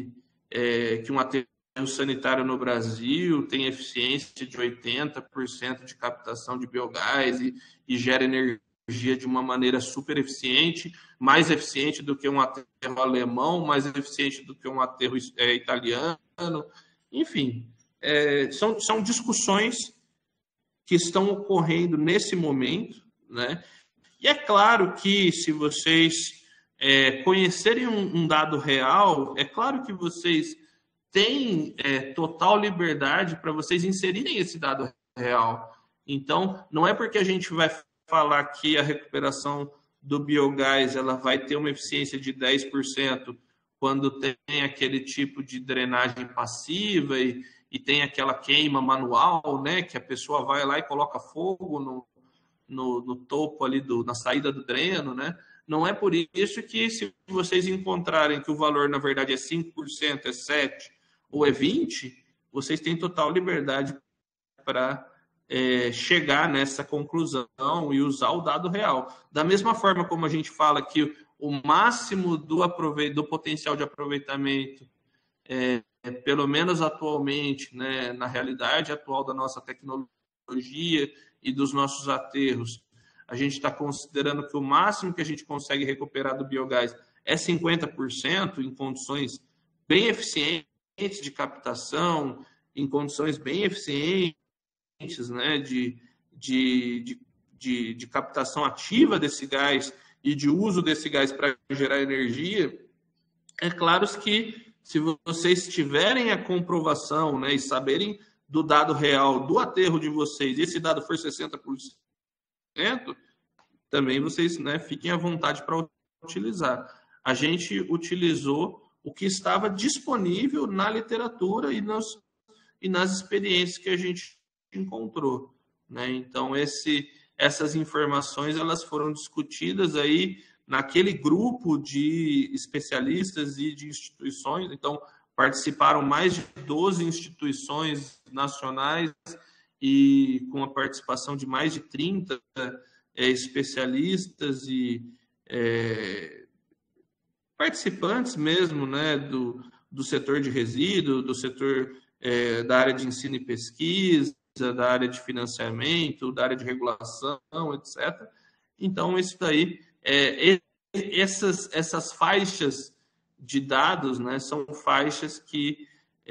S1: que um aterro sanitário no Brasil tem eficiência de 80% de captação de biogás e gera energia de uma maneira super eficiente, mais eficiente do que um aterro alemão, mais eficiente do que um aterro italiano. Enfim, são discussões que estão ocorrendo nesse momento, né? E é claro que se vocês conhecerem um dado real, é claro que vocês têm total liberdade para vocês inserirem esse dado real. Então, não é porque a gente vai falar que a recuperação do biogás ela vai ter uma eficiência de 10% quando tem aquele tipo de drenagem passiva e tem aquela queima manual, né, que a pessoa vai lá e coloca fogo no topo ali na saída do dreno, né? Não é por isso que se vocês encontrarem que o valor na verdade é 5%, é 7% ou é 20%, vocês têm total liberdade para chegar nessa conclusão e usar o dado real. Da mesma forma como a gente fala que o máximo do potencial de aproveitamento, pelo menos atualmente, né, na realidade atual da nossa tecnologia e dos nossos aterros, a gente está considerando que o máximo que a gente consegue recuperar do biogás é 50% em condições bem eficientes de captação, em condições bem eficientes, né, de captação ativa desse gás e de uso desse gás para gerar energia. É claro que se vocês tiverem a comprovação, né, e saberem do dado real do aterro de vocês, e esse dado for 60%, também vocês, né, fiquem à vontade para utilizar. A gente utilizou o que estava disponível na literatura e nas experiências que a gente encontrou, né? Então, essas informações elas foram discutidas aí naquele grupo de especialistas e de instituições. Então, participaram mais de 12 instituições nacionais e com a participação de mais de 30 especialistas e participantes mesmo, né, do setor de resíduo, do setor da área de ensino e pesquisa, da área de financiamento, da área de regulação, etc. Então, isso daí, essas faixas de dados, né, são faixas que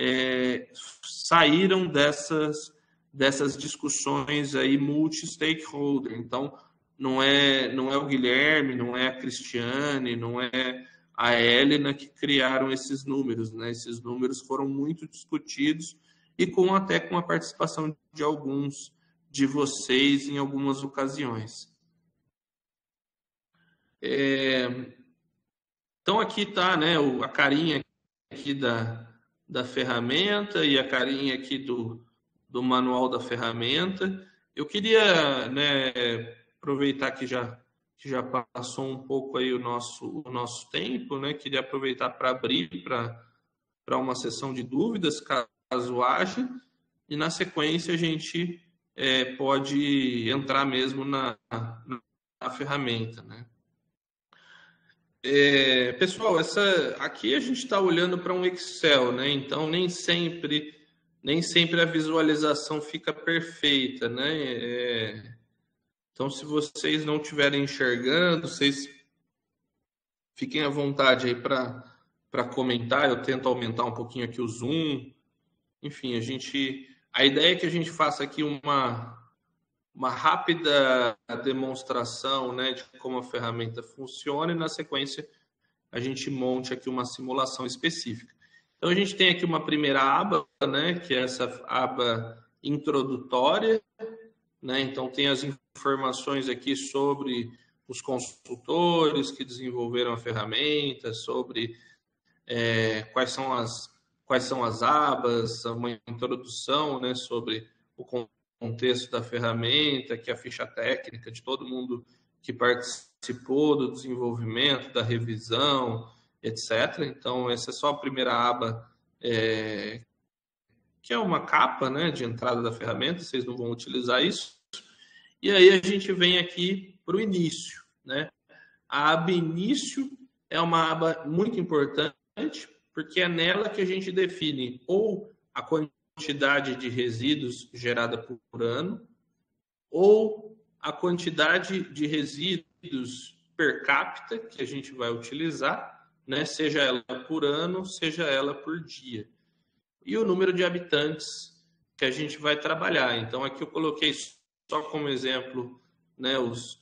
S1: saíram dessas discussões aí multi-stakeholder. Então, não é o Guilherme, não é a Cristiane, não é a Helena que criaram esses números, né? Esses números foram muito discutidos e até com a participação de alguns de vocês em algumas ocasiões. Então aqui está, né, a carinha aqui da ferramenta e a carinha aqui do manual da ferramenta. Eu queria, né, aproveitar que já passou um pouco aí o nosso tempo, né? Queria aproveitar para abrir para uma sessão de dúvidas, caso haja, e na sequência a gente pode entrar mesmo na ferramenta, né? Pessoal, aqui a gente está olhando para um Excel, né? Então nem sempre a visualização fica perfeita, né? Então, se vocês não estiverem enxergando, vocês fiquem à vontade aí para comentar. Eu tento aumentar um pouquinho aqui o zoom. Enfim, a ideia é que a gente faça aqui uma rápida demonstração, né, de como a ferramenta funciona e, na sequência, a gente monte aqui uma simulação específica. Então, a gente tem aqui uma primeira aba, né, que é essa aba introdutória, né? Então, tem as informações aqui sobre os consultores que desenvolveram a ferramenta, sobre quais são as abas, uma introdução, né, sobre o contexto da ferramenta, que é a ficha técnica de todo mundo que participou do desenvolvimento, da revisão, etc. Então, essa é só a primeira aba, que é uma capa, né, de entrada da ferramenta, vocês não vão utilizar isso. E aí a gente vem aqui para o início, né? A aba início é uma aba muito importante, porque é nela que a gente define ou a quantidade de resíduos gerada por ano, ou a quantidade de resíduos per capita que a gente vai utilizar, né? Seja ela por ano, seja ela por dia. E o número de habitantes que a gente vai trabalhar. Então, aqui eu coloquei só como exemplo, né, os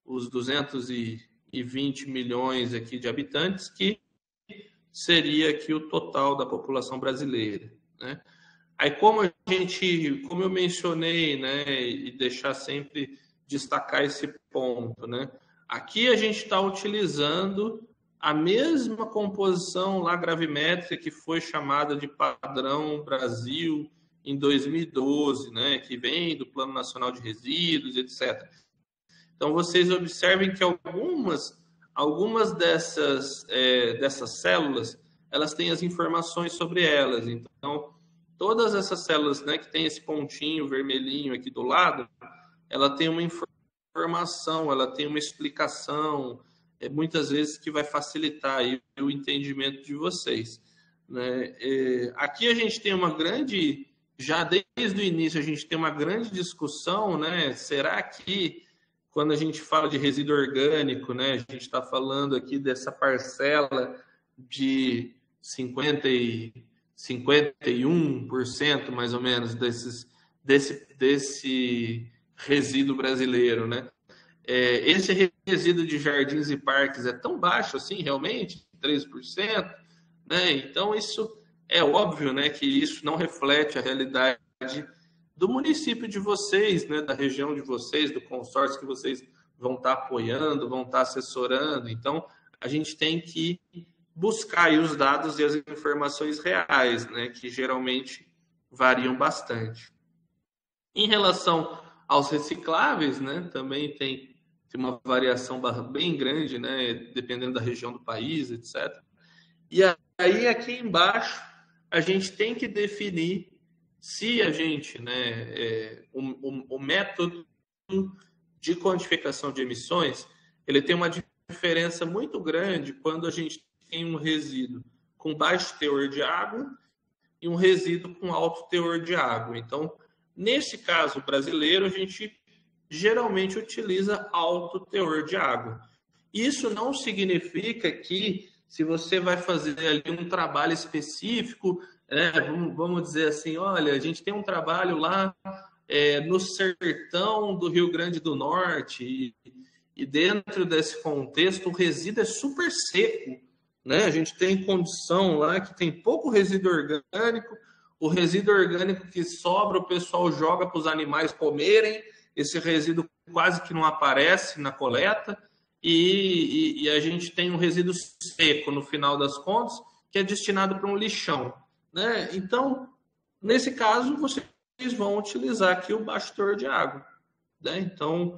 S1: 220 milhões aqui de habitantes, que seria aqui o total da população brasileira, né? Aí, como eu mencionei, né, e deixar sempre destacar esse ponto, né? Aqui a gente está utilizando a mesma composição lá gravimétrica que foi chamada de padrão Brasil em 2012, né, que vem do Plano Nacional de Resíduos, etc. Então, vocês observem que algumas dessas células, elas têm as informações sobre elas. Então, todas essas células, né, que tem esse pontinho vermelhinho aqui do lado, ela tem uma informação, ela tem uma explicação, muitas vezes que vai facilitar aí o entendimento de vocês, né? Aqui a gente tem já desde o início a gente tem uma grande discussão, né? Será que quando a gente fala de resíduo orgânico, né, a gente está falando aqui dessa parcela de 51% mais ou menos desse resíduo brasileiro, né? Esse resíduo de jardins e parques é tão baixo assim, realmente, 13%, né? Então, isso é óbvio, né, que isso não reflete a realidade do município de vocês, né, da região de vocês, do consórcio que vocês vão estar apoiando, vão estar assessorando. Então, a gente tem que buscar aí os dados e as informações reais, né, que geralmente variam bastante. Em relação aos recicláveis, né, também tem uma variação bem grande, né, dependendo da região do país, etc. E aí, aqui embaixo, a gente tem que definir se a gente, né, o método de quantificação de emissões, ele tem uma diferença muito grande quando a gente tem um resíduo com baixo teor de água e um resíduo com alto teor de água. Então, nesse caso brasileiro, a gente geralmente utiliza alto teor de água. Isso não significa que, se você vai fazer ali um trabalho específico, vamos dizer assim, olha, a gente tem um trabalho lá no sertão do Rio Grande do Norte e dentro desse contexto o resíduo é super seco, né? A gente tem condição lá que tem pouco resíduo orgânico, o resíduo orgânico que sobra o pessoal joga para os animais comerem, esse resíduo quase que não aparece na coleta, e a gente tem um resíduo seco no final das contas, que é destinado para um lixão, né? Então, nesse caso, vocês vão utilizar aqui o baixo teor de água, né? Então,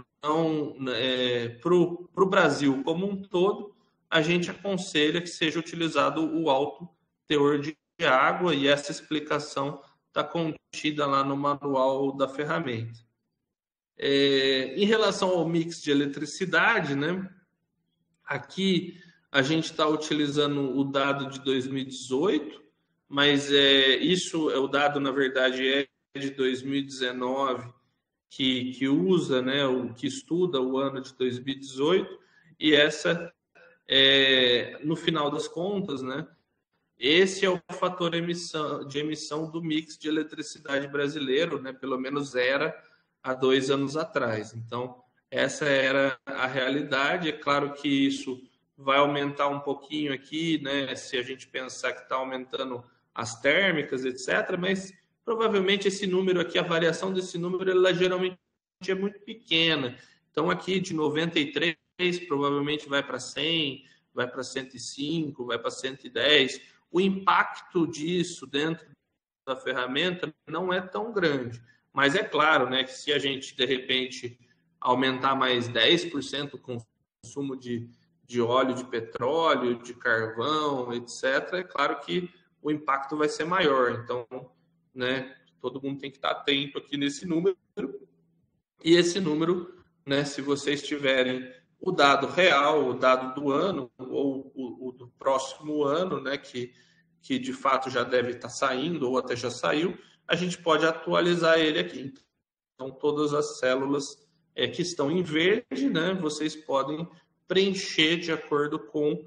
S1: para o Brasil como um todo, a gente aconselha que seja utilizado o alto teor de água, e essa explicação está contida lá no manual da ferramenta. Em relação ao mix de eletricidade, né? Aqui a gente está utilizando o dado de 2018, mas isso é o dado, na verdade, é de 2019, que usa, né, que estuda o ano de 2018, e essa, no final das contas, né, esse é o fator de emissão do mix de eletricidade brasileiro, né, pelo menos era há 2 anos atrás. Então, essa era a realidade. É claro que isso vai aumentar um pouquinho aqui, né, se a gente pensar que está aumentando as térmicas, etc., mas provavelmente esse número aqui, a variação desse número, ela geralmente é muito pequena. Então, aqui de 93, provavelmente vai para 100, vai para 105, vai para 110. O impacto disso dentro da ferramenta não é tão grande. Mas é claro, né, que se a gente, de repente, aumentar mais 10% o consumo de óleo de petróleo, de carvão, etc., é claro que o impacto vai ser maior. Então, né, todo mundo tem que estar atento aqui nesse número. E esse número, né, se vocês tiverem o dado real, o dado do ano, ou o do próximo ano, né, que de fato já deve estar saindo, ou até já saiu, a gente pode atualizar ele aqui. Então, todas as células que estão em verde, né, vocês podem preencher de acordo com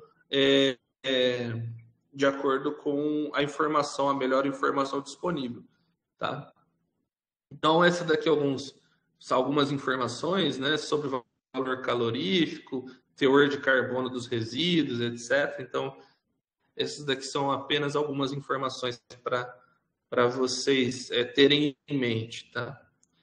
S1: a informação, a melhor informação disponível, tá? Então, essa daqui algumas informações, né, sobre o valor calorífico, teor de carbono dos resíduos, etc. Então, essas daqui são apenas algumas informações para vocês terem em mente, tá?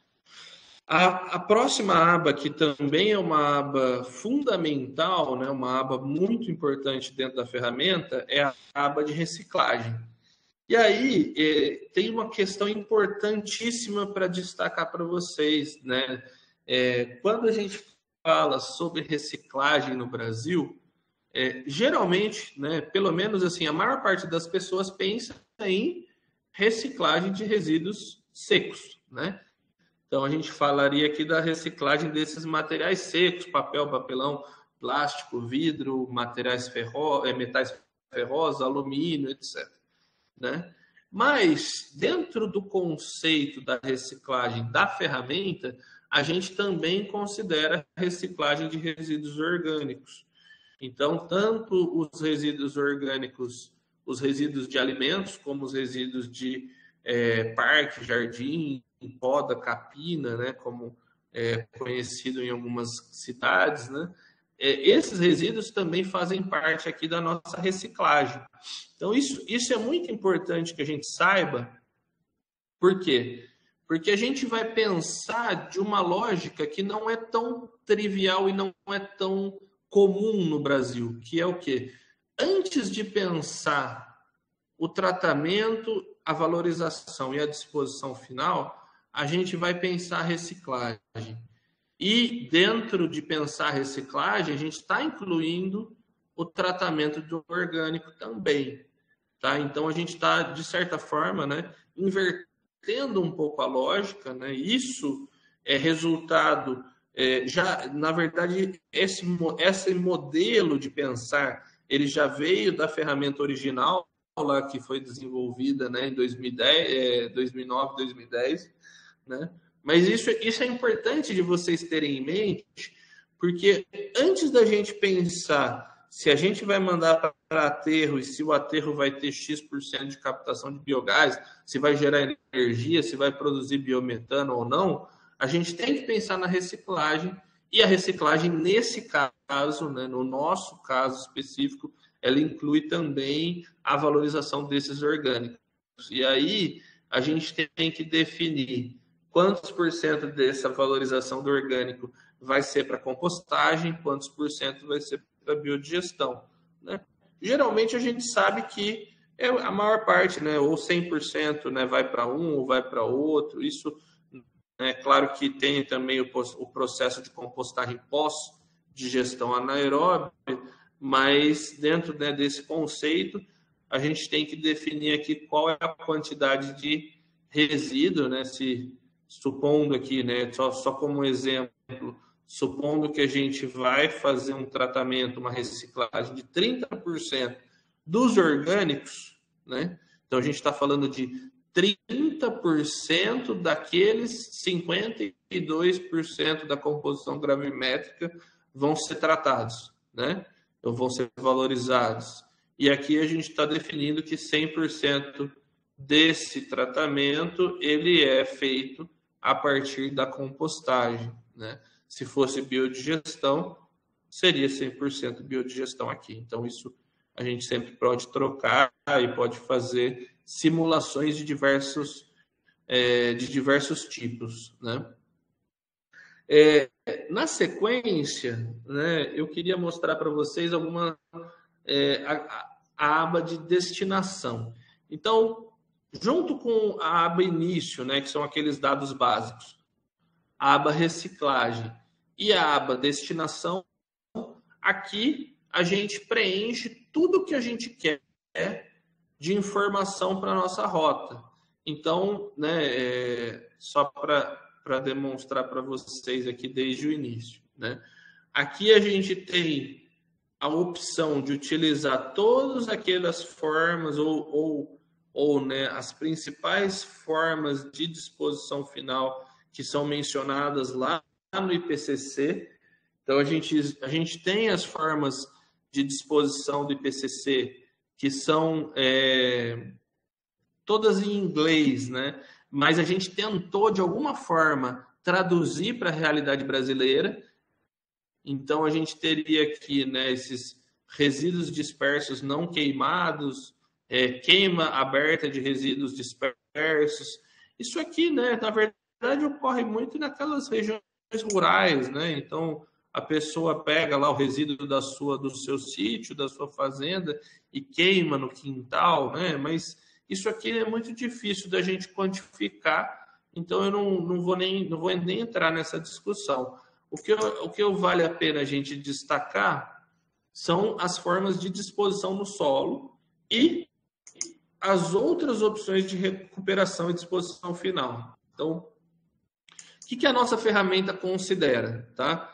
S1: A próxima aba, que também é uma aba fundamental, né, uma aba muito importante dentro da ferramenta, é a aba de reciclagem. E aí, tem uma questão importantíssima para destacar para vocês, né? Quando a gente fala sobre reciclagem no Brasil, geralmente, né, pelo menos assim, a maior parte das pessoas pensa em reciclagem de resíduos secos, né? Então, a gente falaria aqui da reciclagem desses materiais secos, papel, papelão, plástico, vidro, metais ferrosos, alumínio, etc. Né? Mas, dentro do conceito da reciclagem da ferramenta, a gente também considera a reciclagem de resíduos orgânicos. Então, tanto os resíduos orgânicos, os resíduos de alimentos, como os resíduos de parque, jardim, poda, capina, né, como é conhecido em algumas cidades, né? Esses resíduos também fazem parte aqui da nossa reciclagem. Então, isso é muito importante que a gente saiba. Por quê? Porque a gente vai pensar de uma lógica que não é tão trivial e não é tão comum no Brasil, que é o quê? Antes de pensar o tratamento, a valorização e a disposição final, a gente vai pensar a reciclagem. E dentro de pensar a reciclagem, a gente está incluindo o tratamento do orgânico também. Tá? Então, a gente está, de certa forma, né, invertendo um pouco a lógica. Né? Isso é resultado, na verdade, esse modelo de pensar, ele já veio da ferramenta original, lá que foi desenvolvida, né, em 2009, 2010, né? Mas isso é importante de vocês terem em mente, porque antes da gente pensar se a gente vai mandar para aterro e se o aterro vai ter X% de captação de biogás, se vai gerar energia, se vai produzir biometano ou não, a gente tem que pensar na reciclagem, e a reciclagem, nesse caso, né, no nosso caso específico, ela inclui também a valorização desses orgânicos. E aí a gente tem que definir quantos por cento dessa valorização do orgânico vai ser para compostagem, quantos por cento vai ser para biodigestão. Né? Geralmente a gente sabe que a maior parte, né, ou 100%, né, vai para um ou vai para outro. Isso, né, claro que tem também o processo de compostagem pós-digestão anaeróbica, mas dentro, né, desse conceito, a gente tem que definir aqui qual é a quantidade de resíduo, né, supondo aqui, né, só como exemplo, supondo que a gente vai fazer um tratamento, uma reciclagem de 30% dos orgânicos, né? Então a gente está falando de 30% daqueles 52% da composição gravimétrica vão ser tratados, né? Então vão ser valorizados. E aqui a gente está definindo que 100% desse tratamento ele é feito a partir da compostagem, né? Se fosse biodigestão, seria 100% biodigestão aqui. Então, isso a gente sempre pode trocar e pode fazer simulações de diversos tipos, né? Na sequência, né, eu queria mostrar para vocês a aba de destinação. Então, junto com a aba início, né, que são aqueles dados básicos, a aba reciclagem e a aba destinação, aqui a gente preenche tudo que a gente quer de informação para a nossa rota. Então, né, só para demonstrar para vocês aqui desde o início, né? Aqui a gente tem a opção de utilizar todas aquelas formas ou né, as principais formas de disposição final que são mencionadas lá no IPCC. Então, a gente tem as formas de disposição do IPCC que são todas em inglês, né? Mas a gente tentou, de alguma forma, traduzir para a realidade brasileira. Então, a gente teria aqui, né, esses resíduos dispersos não queimados, queima aberta de resíduos dispersos. Isso aqui, né, na verdade, ocorre muito naquelas regiões rurais, né? Então, a pessoa pega lá o resíduo do seu sítio, da sua fazenda e queima no quintal, né? Mas isso aqui é muito difícil da gente quantificar, então eu não vou nem entrar nessa discussão. O que vale a pena a gente destacar são as formas de disposição no solo e as outras opções de recuperação e disposição final. Então, o que a nossa ferramenta considera, tá?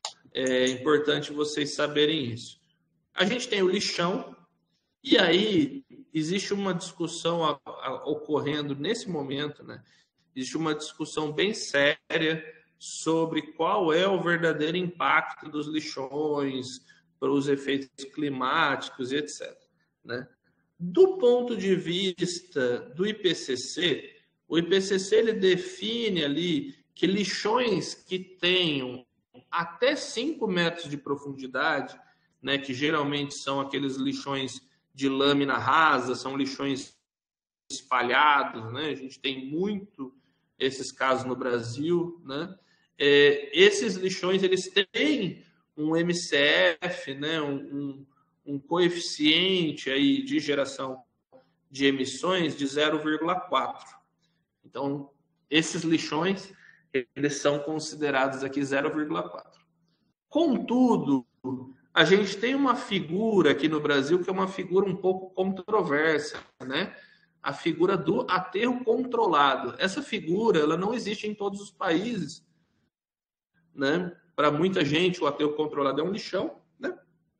S1: É importante vocês saberem isso. A gente tem o lixão, e aí existe uma discussão ocorrendo nesse momento, né? Existe uma discussão bem séria sobre qual é o verdadeiro impacto dos lixões para os efeitos climáticos e etc, né? Do ponto de vista do IPCC, o IPCC ele define ali que lixões que tenham até 5 metros de profundidade, né, que geralmente são aqueles lixões de lâmina rasa, são lixões espalhados, né? A gente tem muito esses casos no Brasil, né? Esses lixões eles têm um MCF, né? Um coeficiente aí de geração de emissões de 0,4. Então, esses lixões eles são considerados aqui 0,4. Contudo, a gente tem uma figura aqui no Brasil que é uma figura um pouco controversa, né? A figura do aterro controlado. Essa figura ela não existe em todos os países, né? Para muita gente, o aterro controlado é um lixão, né?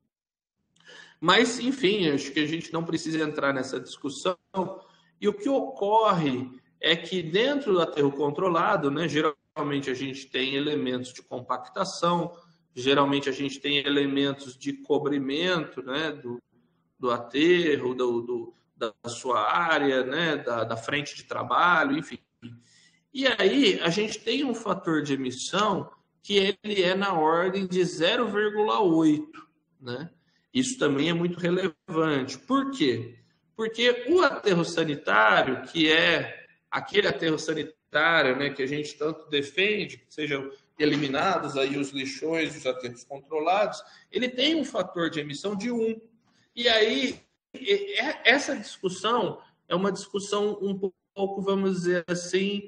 S1: Mas, enfim, acho que a gente não precisa entrar nessa discussão. E o que ocorre é que dentro do aterro controlado, né, geralmente a gente tem elementos de compactação, geralmente a gente tem elementos de cobrimento, né, do aterro, da sua área, né, da frente de trabalho, enfim. E aí a gente tem um fator de emissão que ele é na ordem de 0,8, né? Isso também é muito relevante. Por quê? Porque o aterro sanitário, que é aquele aterro sanitário, né, que a gente tanto defende, que sejam eliminados aí os lixões, os aterros controlados, ele tem um fator de emissão de 1. E aí, essa discussão é uma discussão um pouco, vamos dizer assim,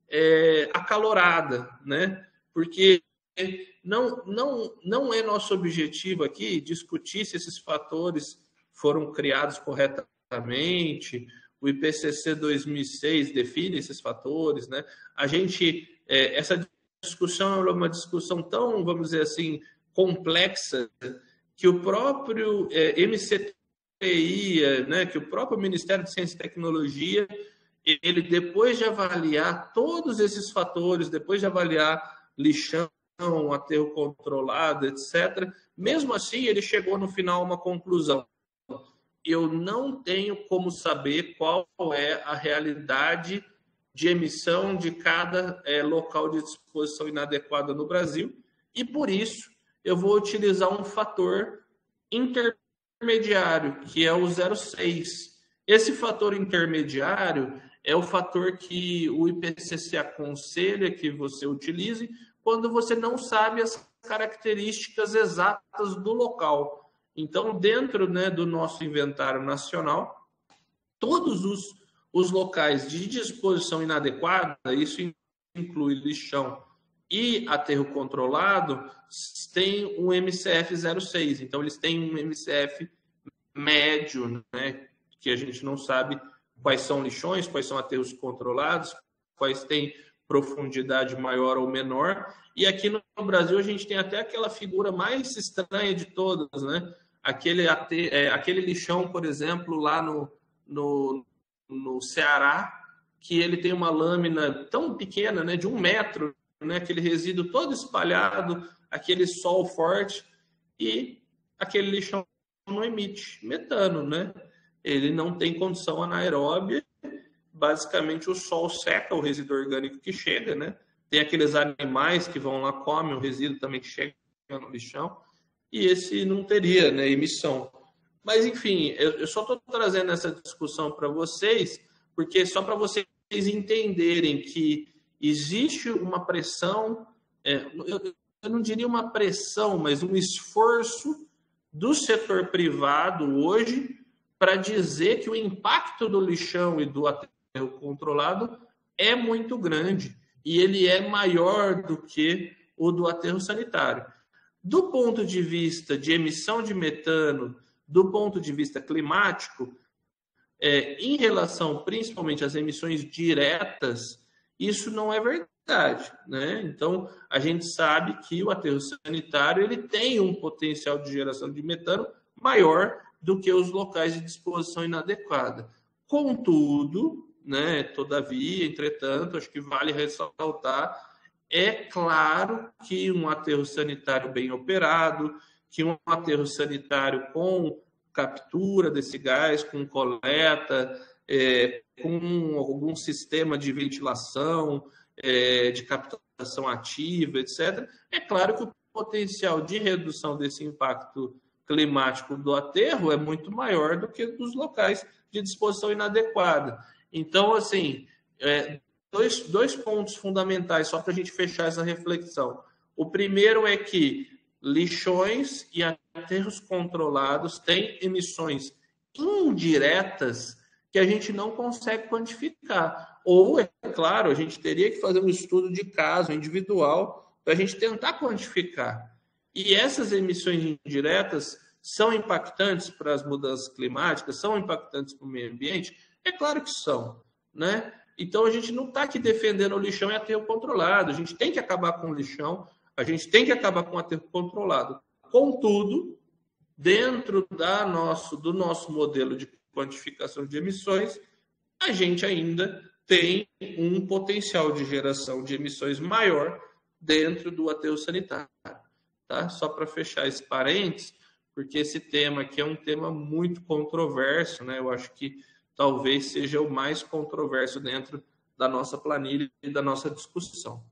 S1: acalorada, né? Porque não é nosso objetivo aqui discutir se esses fatores foram criados corretamente. O IPCC 2006 define esses fatores, né? Essa discussão é uma discussão tão, vamos dizer assim, complexa que o próprio MCTI, né, que o próprio Ministério de Ciência e Tecnologia, ele depois de avaliar todos esses fatores, depois de avaliar lixão, aterro controlado, etc., mesmo assim ele chegou no final a uma conclusão. Eu não tenho como saber qual é a realidade de emissão de cada local de disposição inadequada no Brasil, e por isso eu vou utilizar um fator intermediário, que é o 0,6. Esse fator intermediário é o fator que o IPCC aconselha que você utilize quando você não sabe as características exatas do local. Então, dentro, né, do nosso inventário nacional, todos os locais de disposição inadequada, isso inclui lixão e aterro controlado, tem um MCF 06. Então, eles têm um MCF médio, né, que a gente não sabe quais são lixões, quais são aterros controlados, quais têm profundidade maior ou menor. E aqui no Brasil a gente tem até aquela figura mais estranha de todas, né? Aquele lixão, por exemplo, lá no Ceará, que ele tem uma lâmina tão pequena, né, de 1 metro, né, aquele resíduo todo espalhado, aquele sol forte, e aquele lixão não emite metano, né? Ele não tem condição anaeróbia. Basicamente, o sol seca o resíduo orgânico que chega, né? Tem aqueles animais que vão lá, comem o resíduo também que chega no lixão, e esse não teria, né, emissão. Mas, enfim, eu só estou trazendo essa discussão para vocês, porque só para vocês entenderem que existe uma pressão, eu não diria uma pressão, mas um esforço do setor privado hoje para dizer que o impacto do lixão e do aterro controlado é muito grande e ele é maior do que o do aterro sanitário. Do ponto de vista de emissão de metano, do ponto de vista climático, em relação principalmente às emissões diretas, isso não é verdade, né? Então, a gente sabe que o aterro sanitário ele tem um potencial de geração de metano maior do que os locais de disposição inadequada. Contudo, né, todavia, entretanto, acho que vale ressaltar, é claro que um aterro sanitário bem operado, que um aterro sanitário com captura desse gás, com coleta, com algum sistema de ventilação, de captação ativa, etc., é claro que o potencial de redução desse impacto climático do aterro é muito maior do que dos locais de disposição inadequada. Então, assim, dois pontos fundamentais só para a gente fechar essa reflexão. O primeiro é que lixões e aterros controlados têm emissões indiretas que a gente não consegue quantificar. Ou, é claro, a gente teria que fazer um estudo de caso individual para a gente tentar quantificar. E essas emissões indiretas são impactantes para as mudanças climáticas, são impactantes para o meio ambiente? É claro que são, né? Então, a gente não está aqui defendendo o lixão e aterro controlado. A gente tem que acabar com o lixão, a gente tem que acabar com o aterro controlado. Contudo, dentro do nosso modelo de quantificação de emissões, a gente ainda tem um potencial de geração de emissões maior dentro do aterro sanitário. Tá? Só para fechar esse parênteses, porque esse tema aqui é um tema muito controverso, né? Eu acho que talvez seja o mais controverso dentro da nossa planilha e da nossa discussão.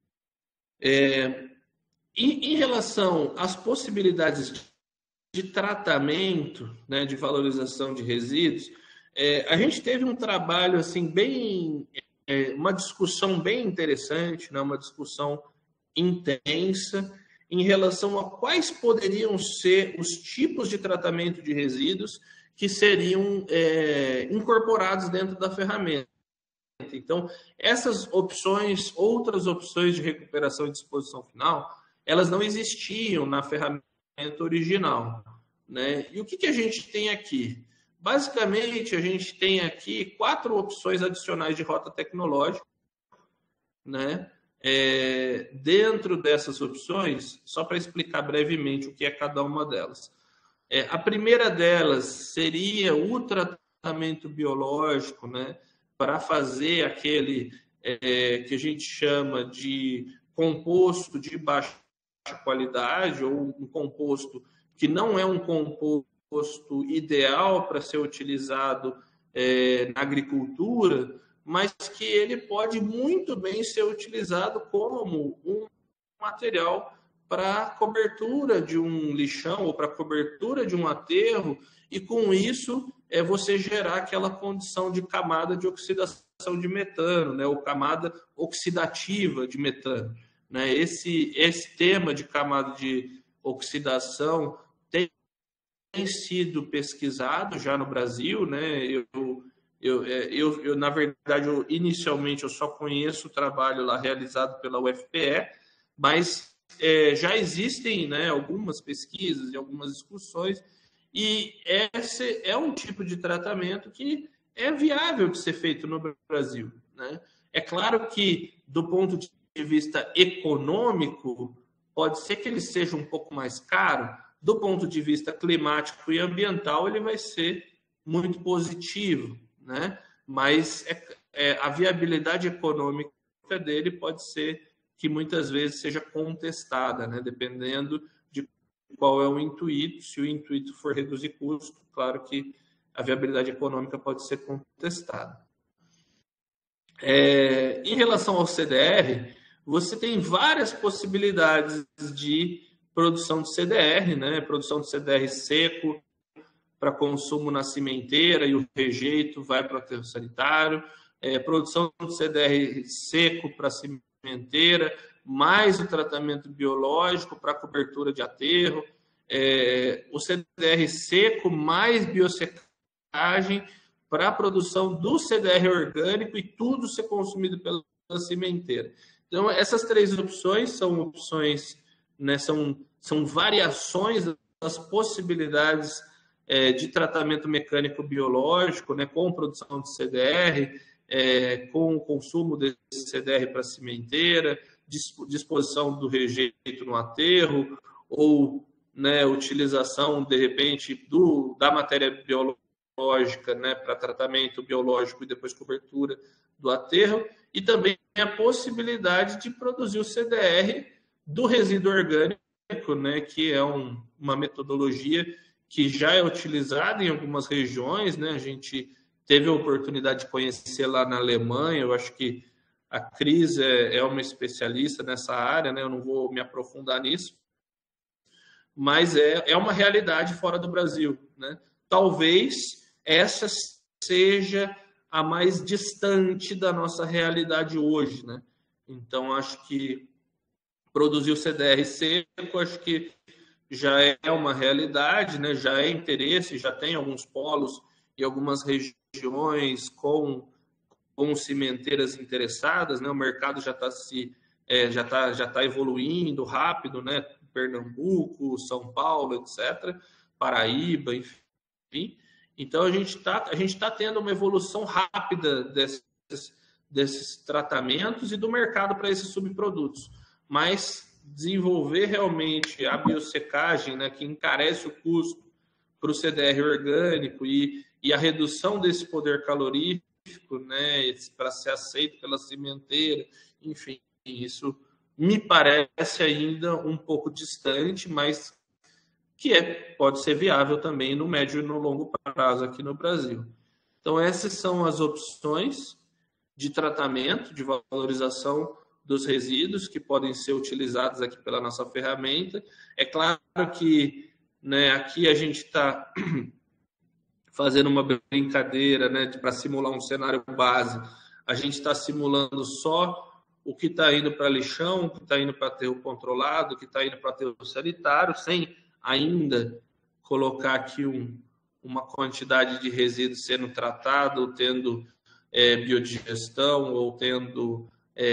S1: Em relação às possibilidades de tratamento, né, de valorização de resíduos, a gente teve um trabalho assim uma discussão bem interessante, né, uma discussão intensa em relação a quais poderiam ser os tipos de tratamento de resíduos que seriam incorporados dentro da ferramenta. Então, essas opções, outras opções de recuperação e disposição final, elas não existiam na ferramenta original, né? E o que a gente tem aqui? Basicamente, a gente tem aqui 4 opções adicionais de rota tecnológica, né? Dentro dessas opções, só para explicar brevemente o que é cada uma delas. A primeira delas seria o tratamento biológico, né, para fazer aquele que a gente chama de composto de baixa qualidade, ou um composto que não é um composto ideal para ser utilizado na agricultura, mas que ele pode muito bem ser utilizado como um material para cobertura de um lixão ou para cobertura de um aterro, e com isso você gerar aquela condição de camada de oxidação de metano, né, ou camada oxidativa de metano. né? Esse tema de camada de oxidação tem sido pesquisado já no Brasil, né? Na verdade, inicialmente eu só conheço o trabalho lá realizado pela UFPE, mas já existem, né, algumas pesquisas e algumas discussões, e esse é um tipo de tratamento que é viável de ser feito no Brasil, né? É claro que, do ponto de vista econômico, pode ser que ele seja um pouco mais caro. Do ponto de vista climático e ambiental, ele vai ser muito positivo, né? Mas a viabilidade econômica dele pode ser que muitas vezes seja contestada, né? Dependendo de qual é o intuito. Se o intuito for reduzir custo, claro que a viabilidade econômica pode ser contestada. Em relação ao CDR, você tem várias possibilidades de produção de CDR, né? Produção de CDR seco para consumo na cimenteira e o rejeito vai para o aterro sanitário. Produção de CDR seco para cimenteira, mais o tratamento biológico para cobertura de aterro. O CDR seco mais biosecagem para a produção do CDR orgânico e tudo ser consumido pela cimenteira. Então, essas três opções são opções, né, são variações das possibilidades de tratamento mecânico biológico, né, com produção de CDR, com o consumo desse CDR para cimenteira, disposição do rejeito no aterro, ou, né, utilização, de repente, da matéria biológica, né, para tratamento biológico e depois cobertura do aterro, e também a possibilidade de produzir o CDR do resíduo orgânico, né, que é uma metodologia que já é utilizada em algumas regiões, né? A gente teve a oportunidade de conhecer lá na Alemanha. Eu acho que a Cris é uma especialista nessa área, né? Eu não vou me aprofundar nisso, mas é uma realidade fora do Brasil, né? Talvez essa seja a mais distante da nossa realidade hoje, né? Então, acho que produzir o CDR seco, acho que já é uma realidade, né? Já é interesse, já tem alguns polos e algumas regiões com cimenteiras interessadas, né? O mercado já está já tá evoluindo rápido, né? Pernambuco, São Paulo, etc., Paraíba, enfim. Então a gente tá tendo uma evolução rápida desses tratamentos e do mercado para esses subprodutos, mas desenvolver realmente a biosecagem, né, que encarece o custo para o CDR orgânico e a redução desse poder calorífico, né, para ser aceito pela cimenteira, enfim, isso me parece ainda um pouco distante, mas que pode ser viável também no médio e no longo prazo aqui no Brasil. Então, essas são as opções de tratamento, de valorização dos resíduos que podem ser utilizados aqui pela nossa ferramenta. É claro que, né, aqui a gente está fazendo uma brincadeira, né, para simular um cenário base. A gente está simulando só o que está indo para lixão, o que está indo para aterro controlado, o que está indo para aterro sanitário, sem ainda colocar aqui uma quantidade de resíduos sendo tratado, tendo biodigestão ou tendo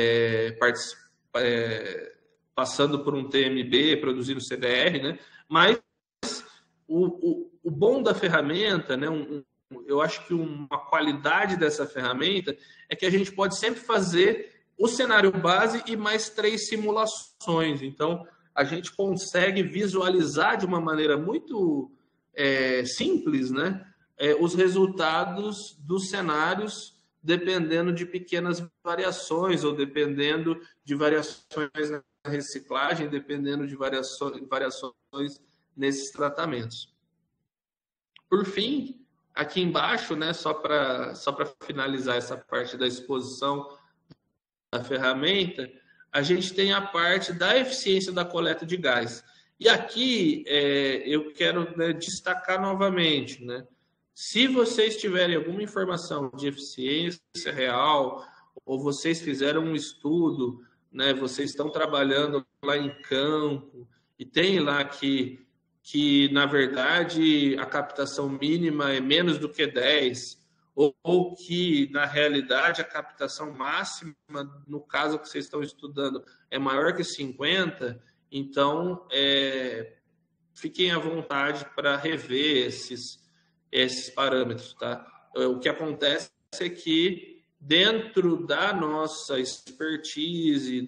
S1: passando por um TMB, produzindo CDR, né? Mas o bom da ferramenta, né? Eu acho que uma qualidade dessa ferramenta é que a gente pode sempre fazer o cenário base e mais 3 simulações. Então, a gente consegue visualizar de uma maneira muito simples, né? Os resultados dos cenários, dependendo de pequenas variações ou dependendo de variações na reciclagem, dependendo de variações nesses tratamentos. Por fim, aqui embaixo, né, só para finalizar essa parte da exposição da ferramenta, a gente tem a parte da eficiência da coleta de gás. E aqui eu quero, né, destacar novamente, né? Se vocês tiverem alguma informação de eficiência real, ou vocês fizeram um estudo né, vocês estão trabalhando lá em campo e tem lá que na verdade, a captação mínima é menos do que 10, ou que, na realidade, a captação máxima, no caso que vocês estão estudando, é maior que 50, então, fiquem à vontade para rever esses parâmetros, tá? O que acontece é que, dentro da nossa expertise,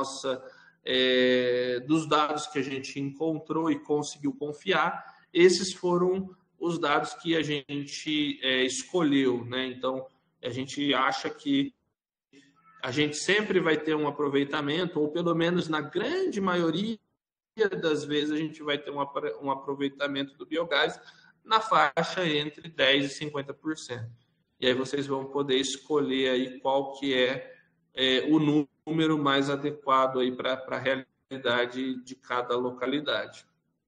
S1: dos dados que a gente encontrou e conseguiu confiar, esses foram os dados que a gente escolheu, né? Então, a gente acha que a gente sempre vai ter um aproveitamento, ou pelo menos na grande maioria das vezes a gente vai ter um aproveitamento do biogás na faixa entre 10% e 50%. E aí vocês vão poder escolher aí qual que é o número mais adequado aí para a realidade de cada localidade.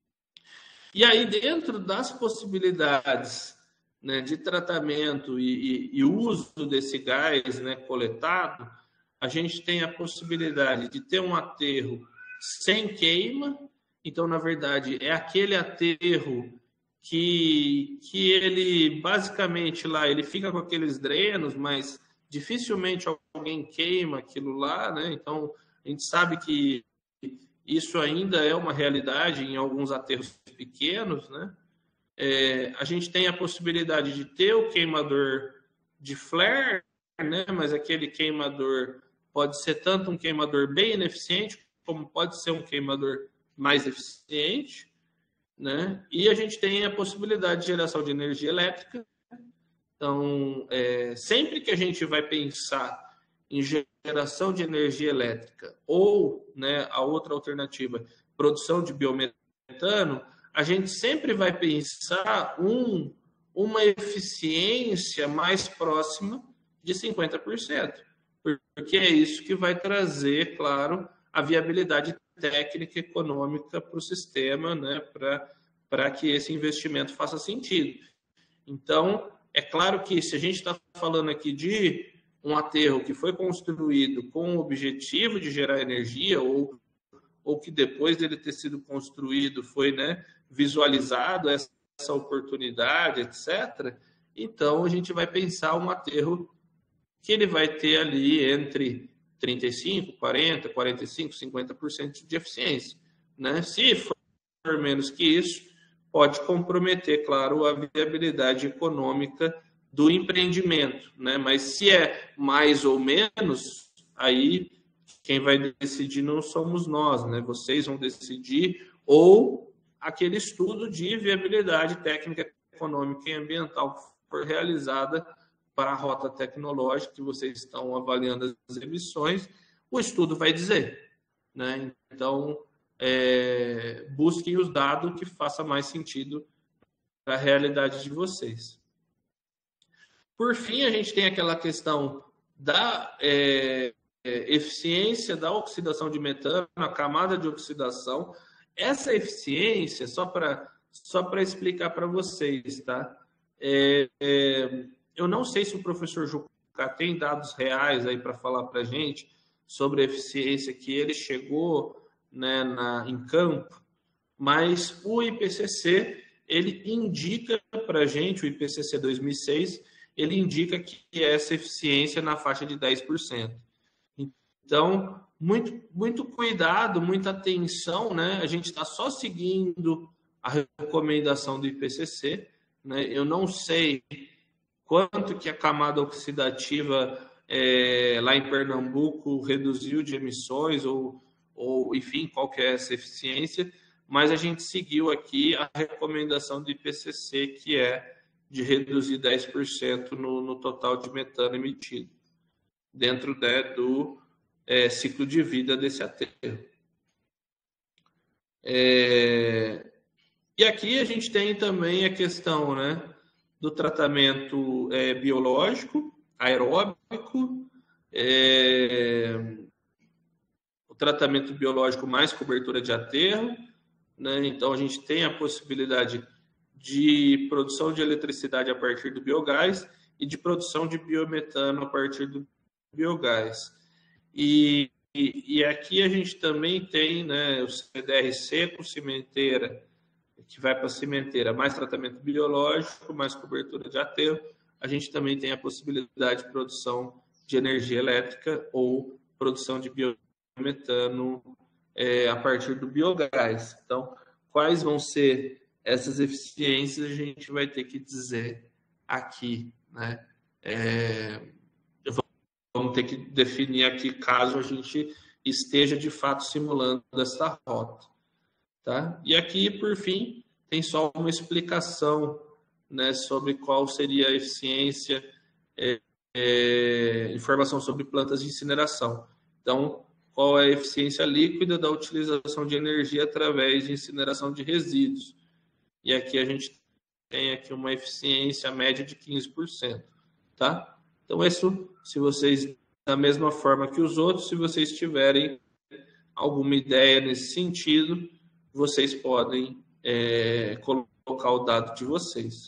S1: E aí, dentro das possibilidades, né, de tratamento e uso desse gás, né, coletado, a gente tem a possibilidade de ter um aterro sem queima. Então, na verdade, é aquele aterro que ele, basicamente, lá, ele fica com aqueles drenos, mas dificilmente alguém queima aquilo lá, né? Então, a gente sabe que isso ainda é uma realidade em alguns aterros pequenos, né? A gente tem a possibilidade de ter o queimador de flare, né? Mas aquele queimador pode ser tanto um queimador bem ineficiente, como pode ser um queimador mais eficiente, né? E a gente tem a possibilidade de geração de energia elétrica. Então, sempre que a gente vai pensar em geração de energia elétrica ou, né, a outra alternativa, produção de biometano, a gente sempre vai pensar uma eficiência mais próxima de 50%, porque é isso que vai trazer, claro, a viabilidade técnica e econômica para o sistema, né, para que esse investimento faça sentido. Então, é claro que se a gente está falando aqui de um aterro que foi construído com o objetivo de gerar energia, ou que depois dele ter sido construído foi, né, visualizado essa oportunidade, etc., então a gente vai pensar um aterro que ele vai ter ali entre 35%, 40%, 45%, 50% de eficiência, né? Se for menos que isso, pode comprometer, claro, a viabilidade econômica do empreendimento, né? Mas se é mais ou menos, aí quem vai decidir não somos nós, né? Vocês vão decidir, ou aquele estudo de viabilidade técnica, econômica e ambiental que for realizada para a rota tecnológica que vocês estão avaliando as emissões, o estudo vai dizer, né? Então, busquem os dados que façam mais sentido para a realidade de vocês. Por fim, a gente tem aquela questão da eficiência da oxidação de metano, a camada de oxidação. Essa eficiência, só para explicar para vocês, tá? Eu não sei se o professor Jucá tem dados reais aí para falar para a gente sobre a eficiência que ele chegou, né, em campo, mas o IPCC, ele indica para a gente, o IPCC 2006, ele indica que essa eficiência é na faixa de 10%. Então, muito cuidado, muita atenção, né? A gente está só seguindo a recomendação do IPCC, né? Eu não sei quanto que a camada oxidativa lá em Pernambuco reduziu de emissões ou enfim, qual que é essa eficiência, mas a gente seguiu aqui a recomendação do IPCC, que é de reduzir 10% no total de metano emitido, dentro, né, do ciclo de vida desse aterro. E aqui a gente tem também a questão, né, do tratamento biológico, aeróbico, o tratamento biológico mais cobertura de aterro, né? Então a gente tem a possibilidade de produção de eletricidade a partir do biogás e de produção de biometano a partir do biogás. E e aqui a gente também tem, né, o CDR seco, cimenteira, que vai para a cimenteira, mais tratamento biológico, mais cobertura de aterro. A gente também tem a possibilidade de produção de energia elétrica ou produção de biometano a partir do biogás. Então, quais vão ser essas eficiências, a gente vai ter que dizer aqui, né? Vamos ter que definir aqui caso a gente esteja de fato simulando essa rota, tá? E aqui, por fim, tem só uma explicação, né, sobre qual seria a eficiência, informação sobre plantas de incineração. Então, qual é a eficiência líquida da utilização de energia através de incineração de resíduos. E aqui a gente tem aqui uma eficiência média de 15%, tá? Então, isso, se vocês, da mesma forma que os outros, se vocês tiverem alguma ideia nesse sentido, vocês podem colocar o dado de vocês.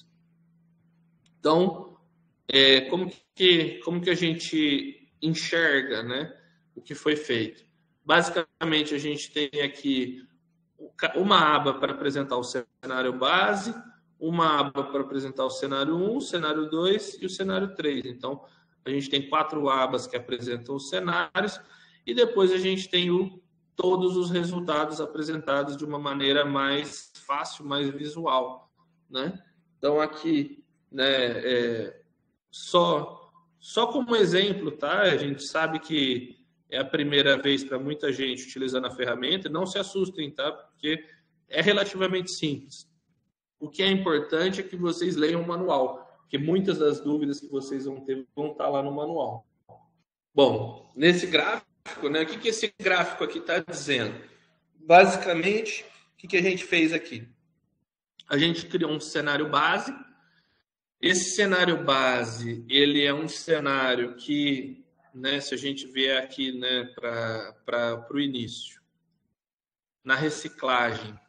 S1: Então, como que a gente enxerga, né, o que foi feito? Basicamente, a gente tem aqui uma aba para apresentar o cenário base, uma aba para apresentar o cenário 1, o cenário 2 e o cenário 3. Então, a gente tem 4 abas que apresentam os cenários e depois a gente tem todos os resultados apresentados de uma maneira mais fácil, mais visual, né? Então, aqui, né, só como exemplo, tá? A gente sabe que é a primeira vez para muita gente utilizando a ferramenta, não se assustem, tá? Porque é relativamente simples. O que é importante é que vocês leiam o manual, porque muitas das dúvidas que vocês vão ter vão estar lá no manual. Bom, nesse gráfico, né, o que esse gráfico aqui está dizendo? Basicamente, o que a gente fez aqui? A gente criou um cenário base. Esse cenário base, ele é um cenário que, né, se a gente vier aqui, né, para o início, na reciclagem,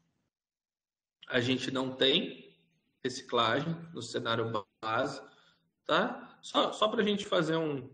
S1: a gente não tem reciclagem no cenário base, tá? Só para a gente fazer um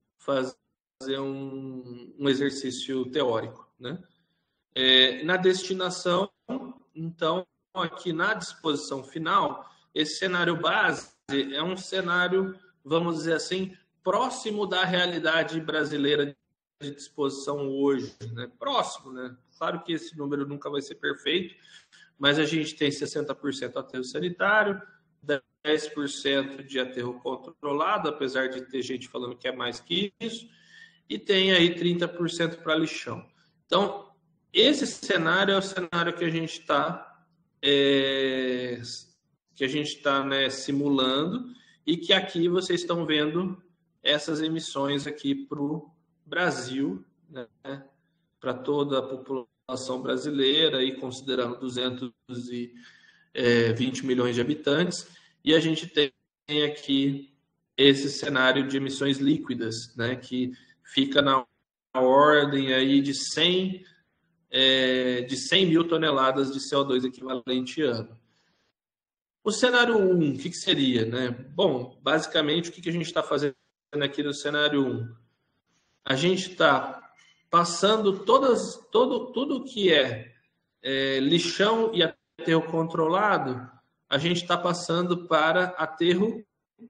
S1: exercício teórico, né? Na destinação, então, aqui na disposição final, esse cenário base é um cenário, vamos dizer assim, próximo da realidade brasileira de disposição hoje, né? Próximo, né? Claro que esse número nunca vai ser perfeito, mas a gente tem 60% aterro sanitário, 10% de aterro controlado, apesar de ter gente falando que é mais que isso, e tem aí 30% para lixão. Então, esse cenário é o cenário que a gente está né, simulando e que aqui vocês estão vendo essas emissões aqui para o Brasil, né, para toda a população brasileira, e considerando 220 milhões de habitantes, e a gente tem aqui esse cenário de emissões líquidas, né, que fica na ordem aí de 100 mil toneladas de CO2 equivalente ano. O cenário 1, o que seria, né? Bom, basicamente, o que a gente está fazendo aqui no cenário 1? A gente está passando tudo que é lixão e aterro controlado, a gente está passando para aterro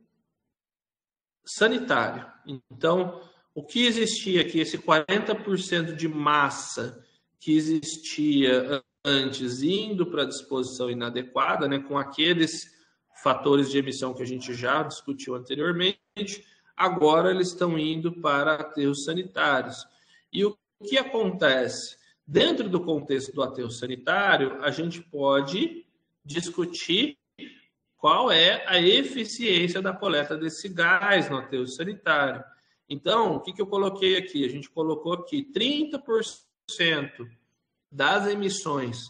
S1: sanitário. Então, o que existia aqui, esse 40% de massa que existia antes indo para a disposição inadequada, né, com aqueles fatores de emissão que a gente já discutiu anteriormente, agora eles estão indo para aterros sanitários. E o que acontece? Dentro do contexto do aterro sanitário, a gente pode discutir qual é a eficiência da coleta desse gás no aterro sanitário. Então, o que eu coloquei aqui? A gente colocou aqui 30% das emissões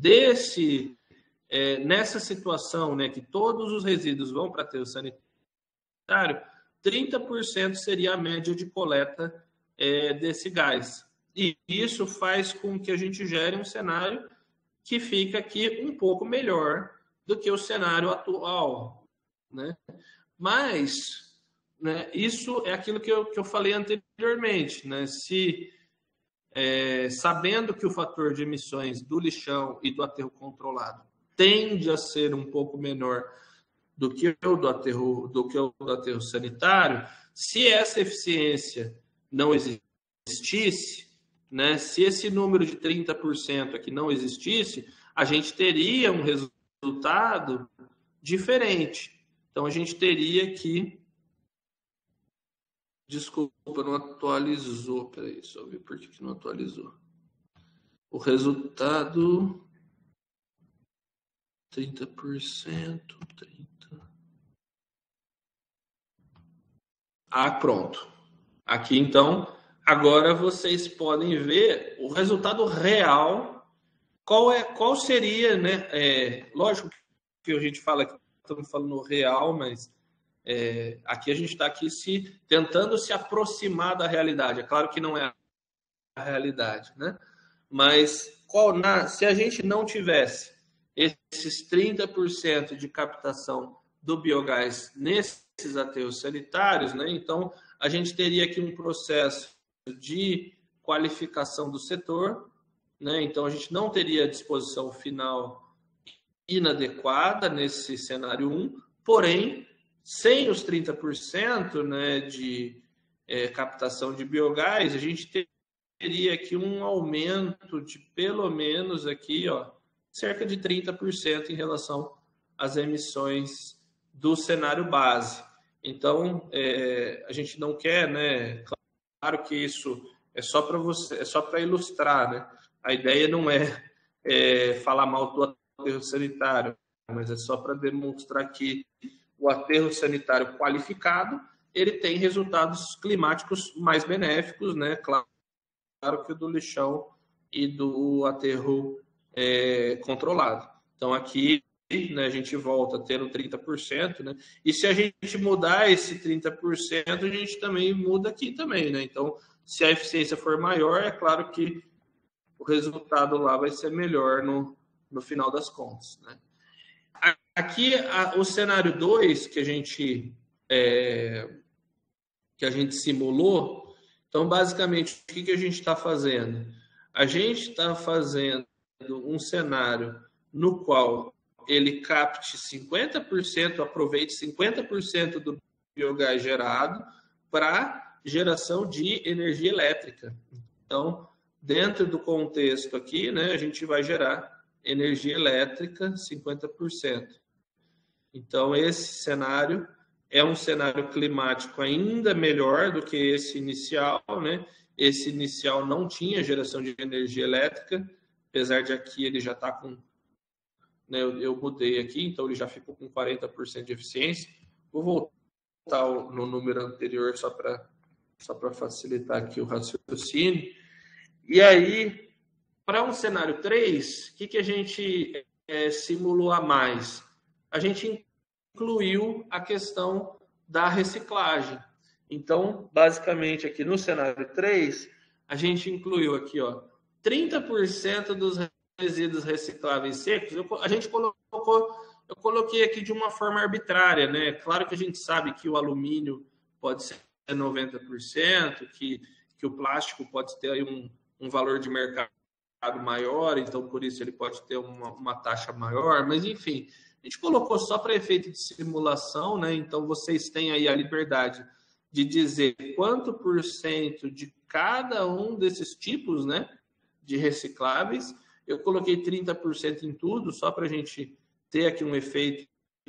S1: nessa situação, né, que todos os resíduos vão para aterro sanitário, 30% seria a média de coleta desse gás. E isso faz com que a gente gere um cenário que fica aqui um pouco melhor do que o cenário atual, né? Mas, né, isso é aquilo que eu falei anteriormente, né? Se sabendo que o fator de emissões do lixão e do aterro controlado tende a ser um pouco menor do que o do aterro sanitário, se essa eficiência não existisse, né, se esse número de 30% aqui não existisse, a gente teria um resultado diferente. Então, a gente teria que... Desculpa, não atualizou. Peraí, só ver por que não atualizou. O resultado... 30%, 30%. Ah, pronto. Aqui, então, agora vocês podem ver o resultado real. Qual seria, né? Lógico que a gente fala que estamos falando real, mas aqui a gente está aqui tentando se aproximar da realidade. É claro que não é a realidade, né? Mas se a gente não tivesse esses 30% de captação do biogás nesses aterros sanitários, né? Então a gente teria aqui um processo de qualificação do setor, né? Então a gente não teria a disposição final inadequada nesse cenário 1, porém, sem os 30%, né, de captação de biogás, a gente teria aqui um aumento de pelo menos aqui, ó, cerca de 30% em relação às emissões do cenário base. Então, a gente não quer, né? Claro que isso é só para você, é só para ilustrar, né? A ideia não é falar mal do aterro sanitário, mas é só para demonstrar que o aterro sanitário qualificado ele tem resultados climáticos mais benéficos, né? Claro que o do lixão e do aterro controlado. Então, aqui, né, a gente volta a ter o 30%, né? E se a gente mudar esse 30%, a gente também muda aqui também, né? Então, se a eficiência for maior, é claro que o resultado lá vai ser melhor no final das contas, né? Aqui, o cenário 2 que a gente simulou, então, basicamente, o que a gente está fazendo? A gente está fazendo um cenário no qual ele capte 50%, aproveite 50% do biogás gerado para geração de energia elétrica. Então, dentro do contexto aqui, né, a gente vai gerar energia elétrica 50%. Então, esse cenário é um cenário climático ainda melhor do que esse inicial, né? Esse inicial não tinha geração de energia elétrica, apesar de aqui ele já está com... Né, eu mudei aqui, então ele já ficou com 40% de eficiência. Vou voltar no número anterior só para facilitar aqui o raciocínio. E aí, para um cenário 3, o que a gente simulou a mais? A gente incluiu a questão da reciclagem. Então, basicamente, aqui no cenário 3, a gente incluiu aqui, ó, 30% dos resíduos recicláveis secos. Eu coloquei aqui de uma forma arbitrária, né? Claro que a gente sabe que o alumínio pode ser 90%, que o plástico pode ter aí um valor de mercado maior, então por isso ele pode ter uma taxa maior, mas enfim, a gente colocou só para efeito de simulação, né? Então vocês têm aí a liberdade de dizer quanto por cento de cada um desses tipos, né, de recicláveis. Eu coloquei 30% em tudo, só para a gente ter aqui um efeito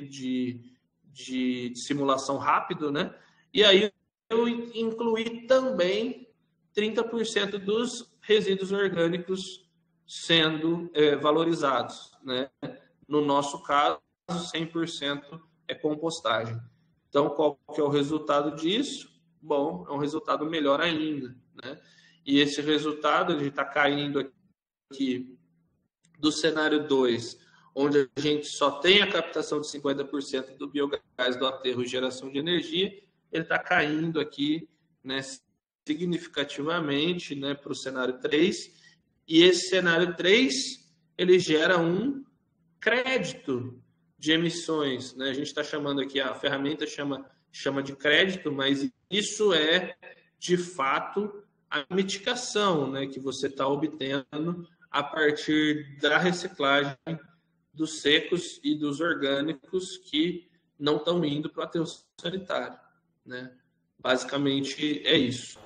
S1: de simulação rápido, né? E aí eu incluí também 30% dos resíduos orgânicos sendo valorizados, né? No nosso caso, 100% é compostagem. Então, qual que é o resultado disso? Bom, é um resultado melhor ainda, né? E esse resultado, ele está caindo aqui do cenário 2, onde a gente só tem a captação de 50% do biogás do aterro e geração de energia, ele está caindo aqui, né, significativamente, né, para o cenário 3. E esse cenário 3, ele gera um crédito de emissões, né? A gente está chamando aqui, a ferramenta chama de crédito, mas isso é, de fato, a mitigação, né, que você está obtendo a partir da reciclagem dos secos e dos orgânicos que não estão indo para o aterro sanitário, né? Basicamente é isso.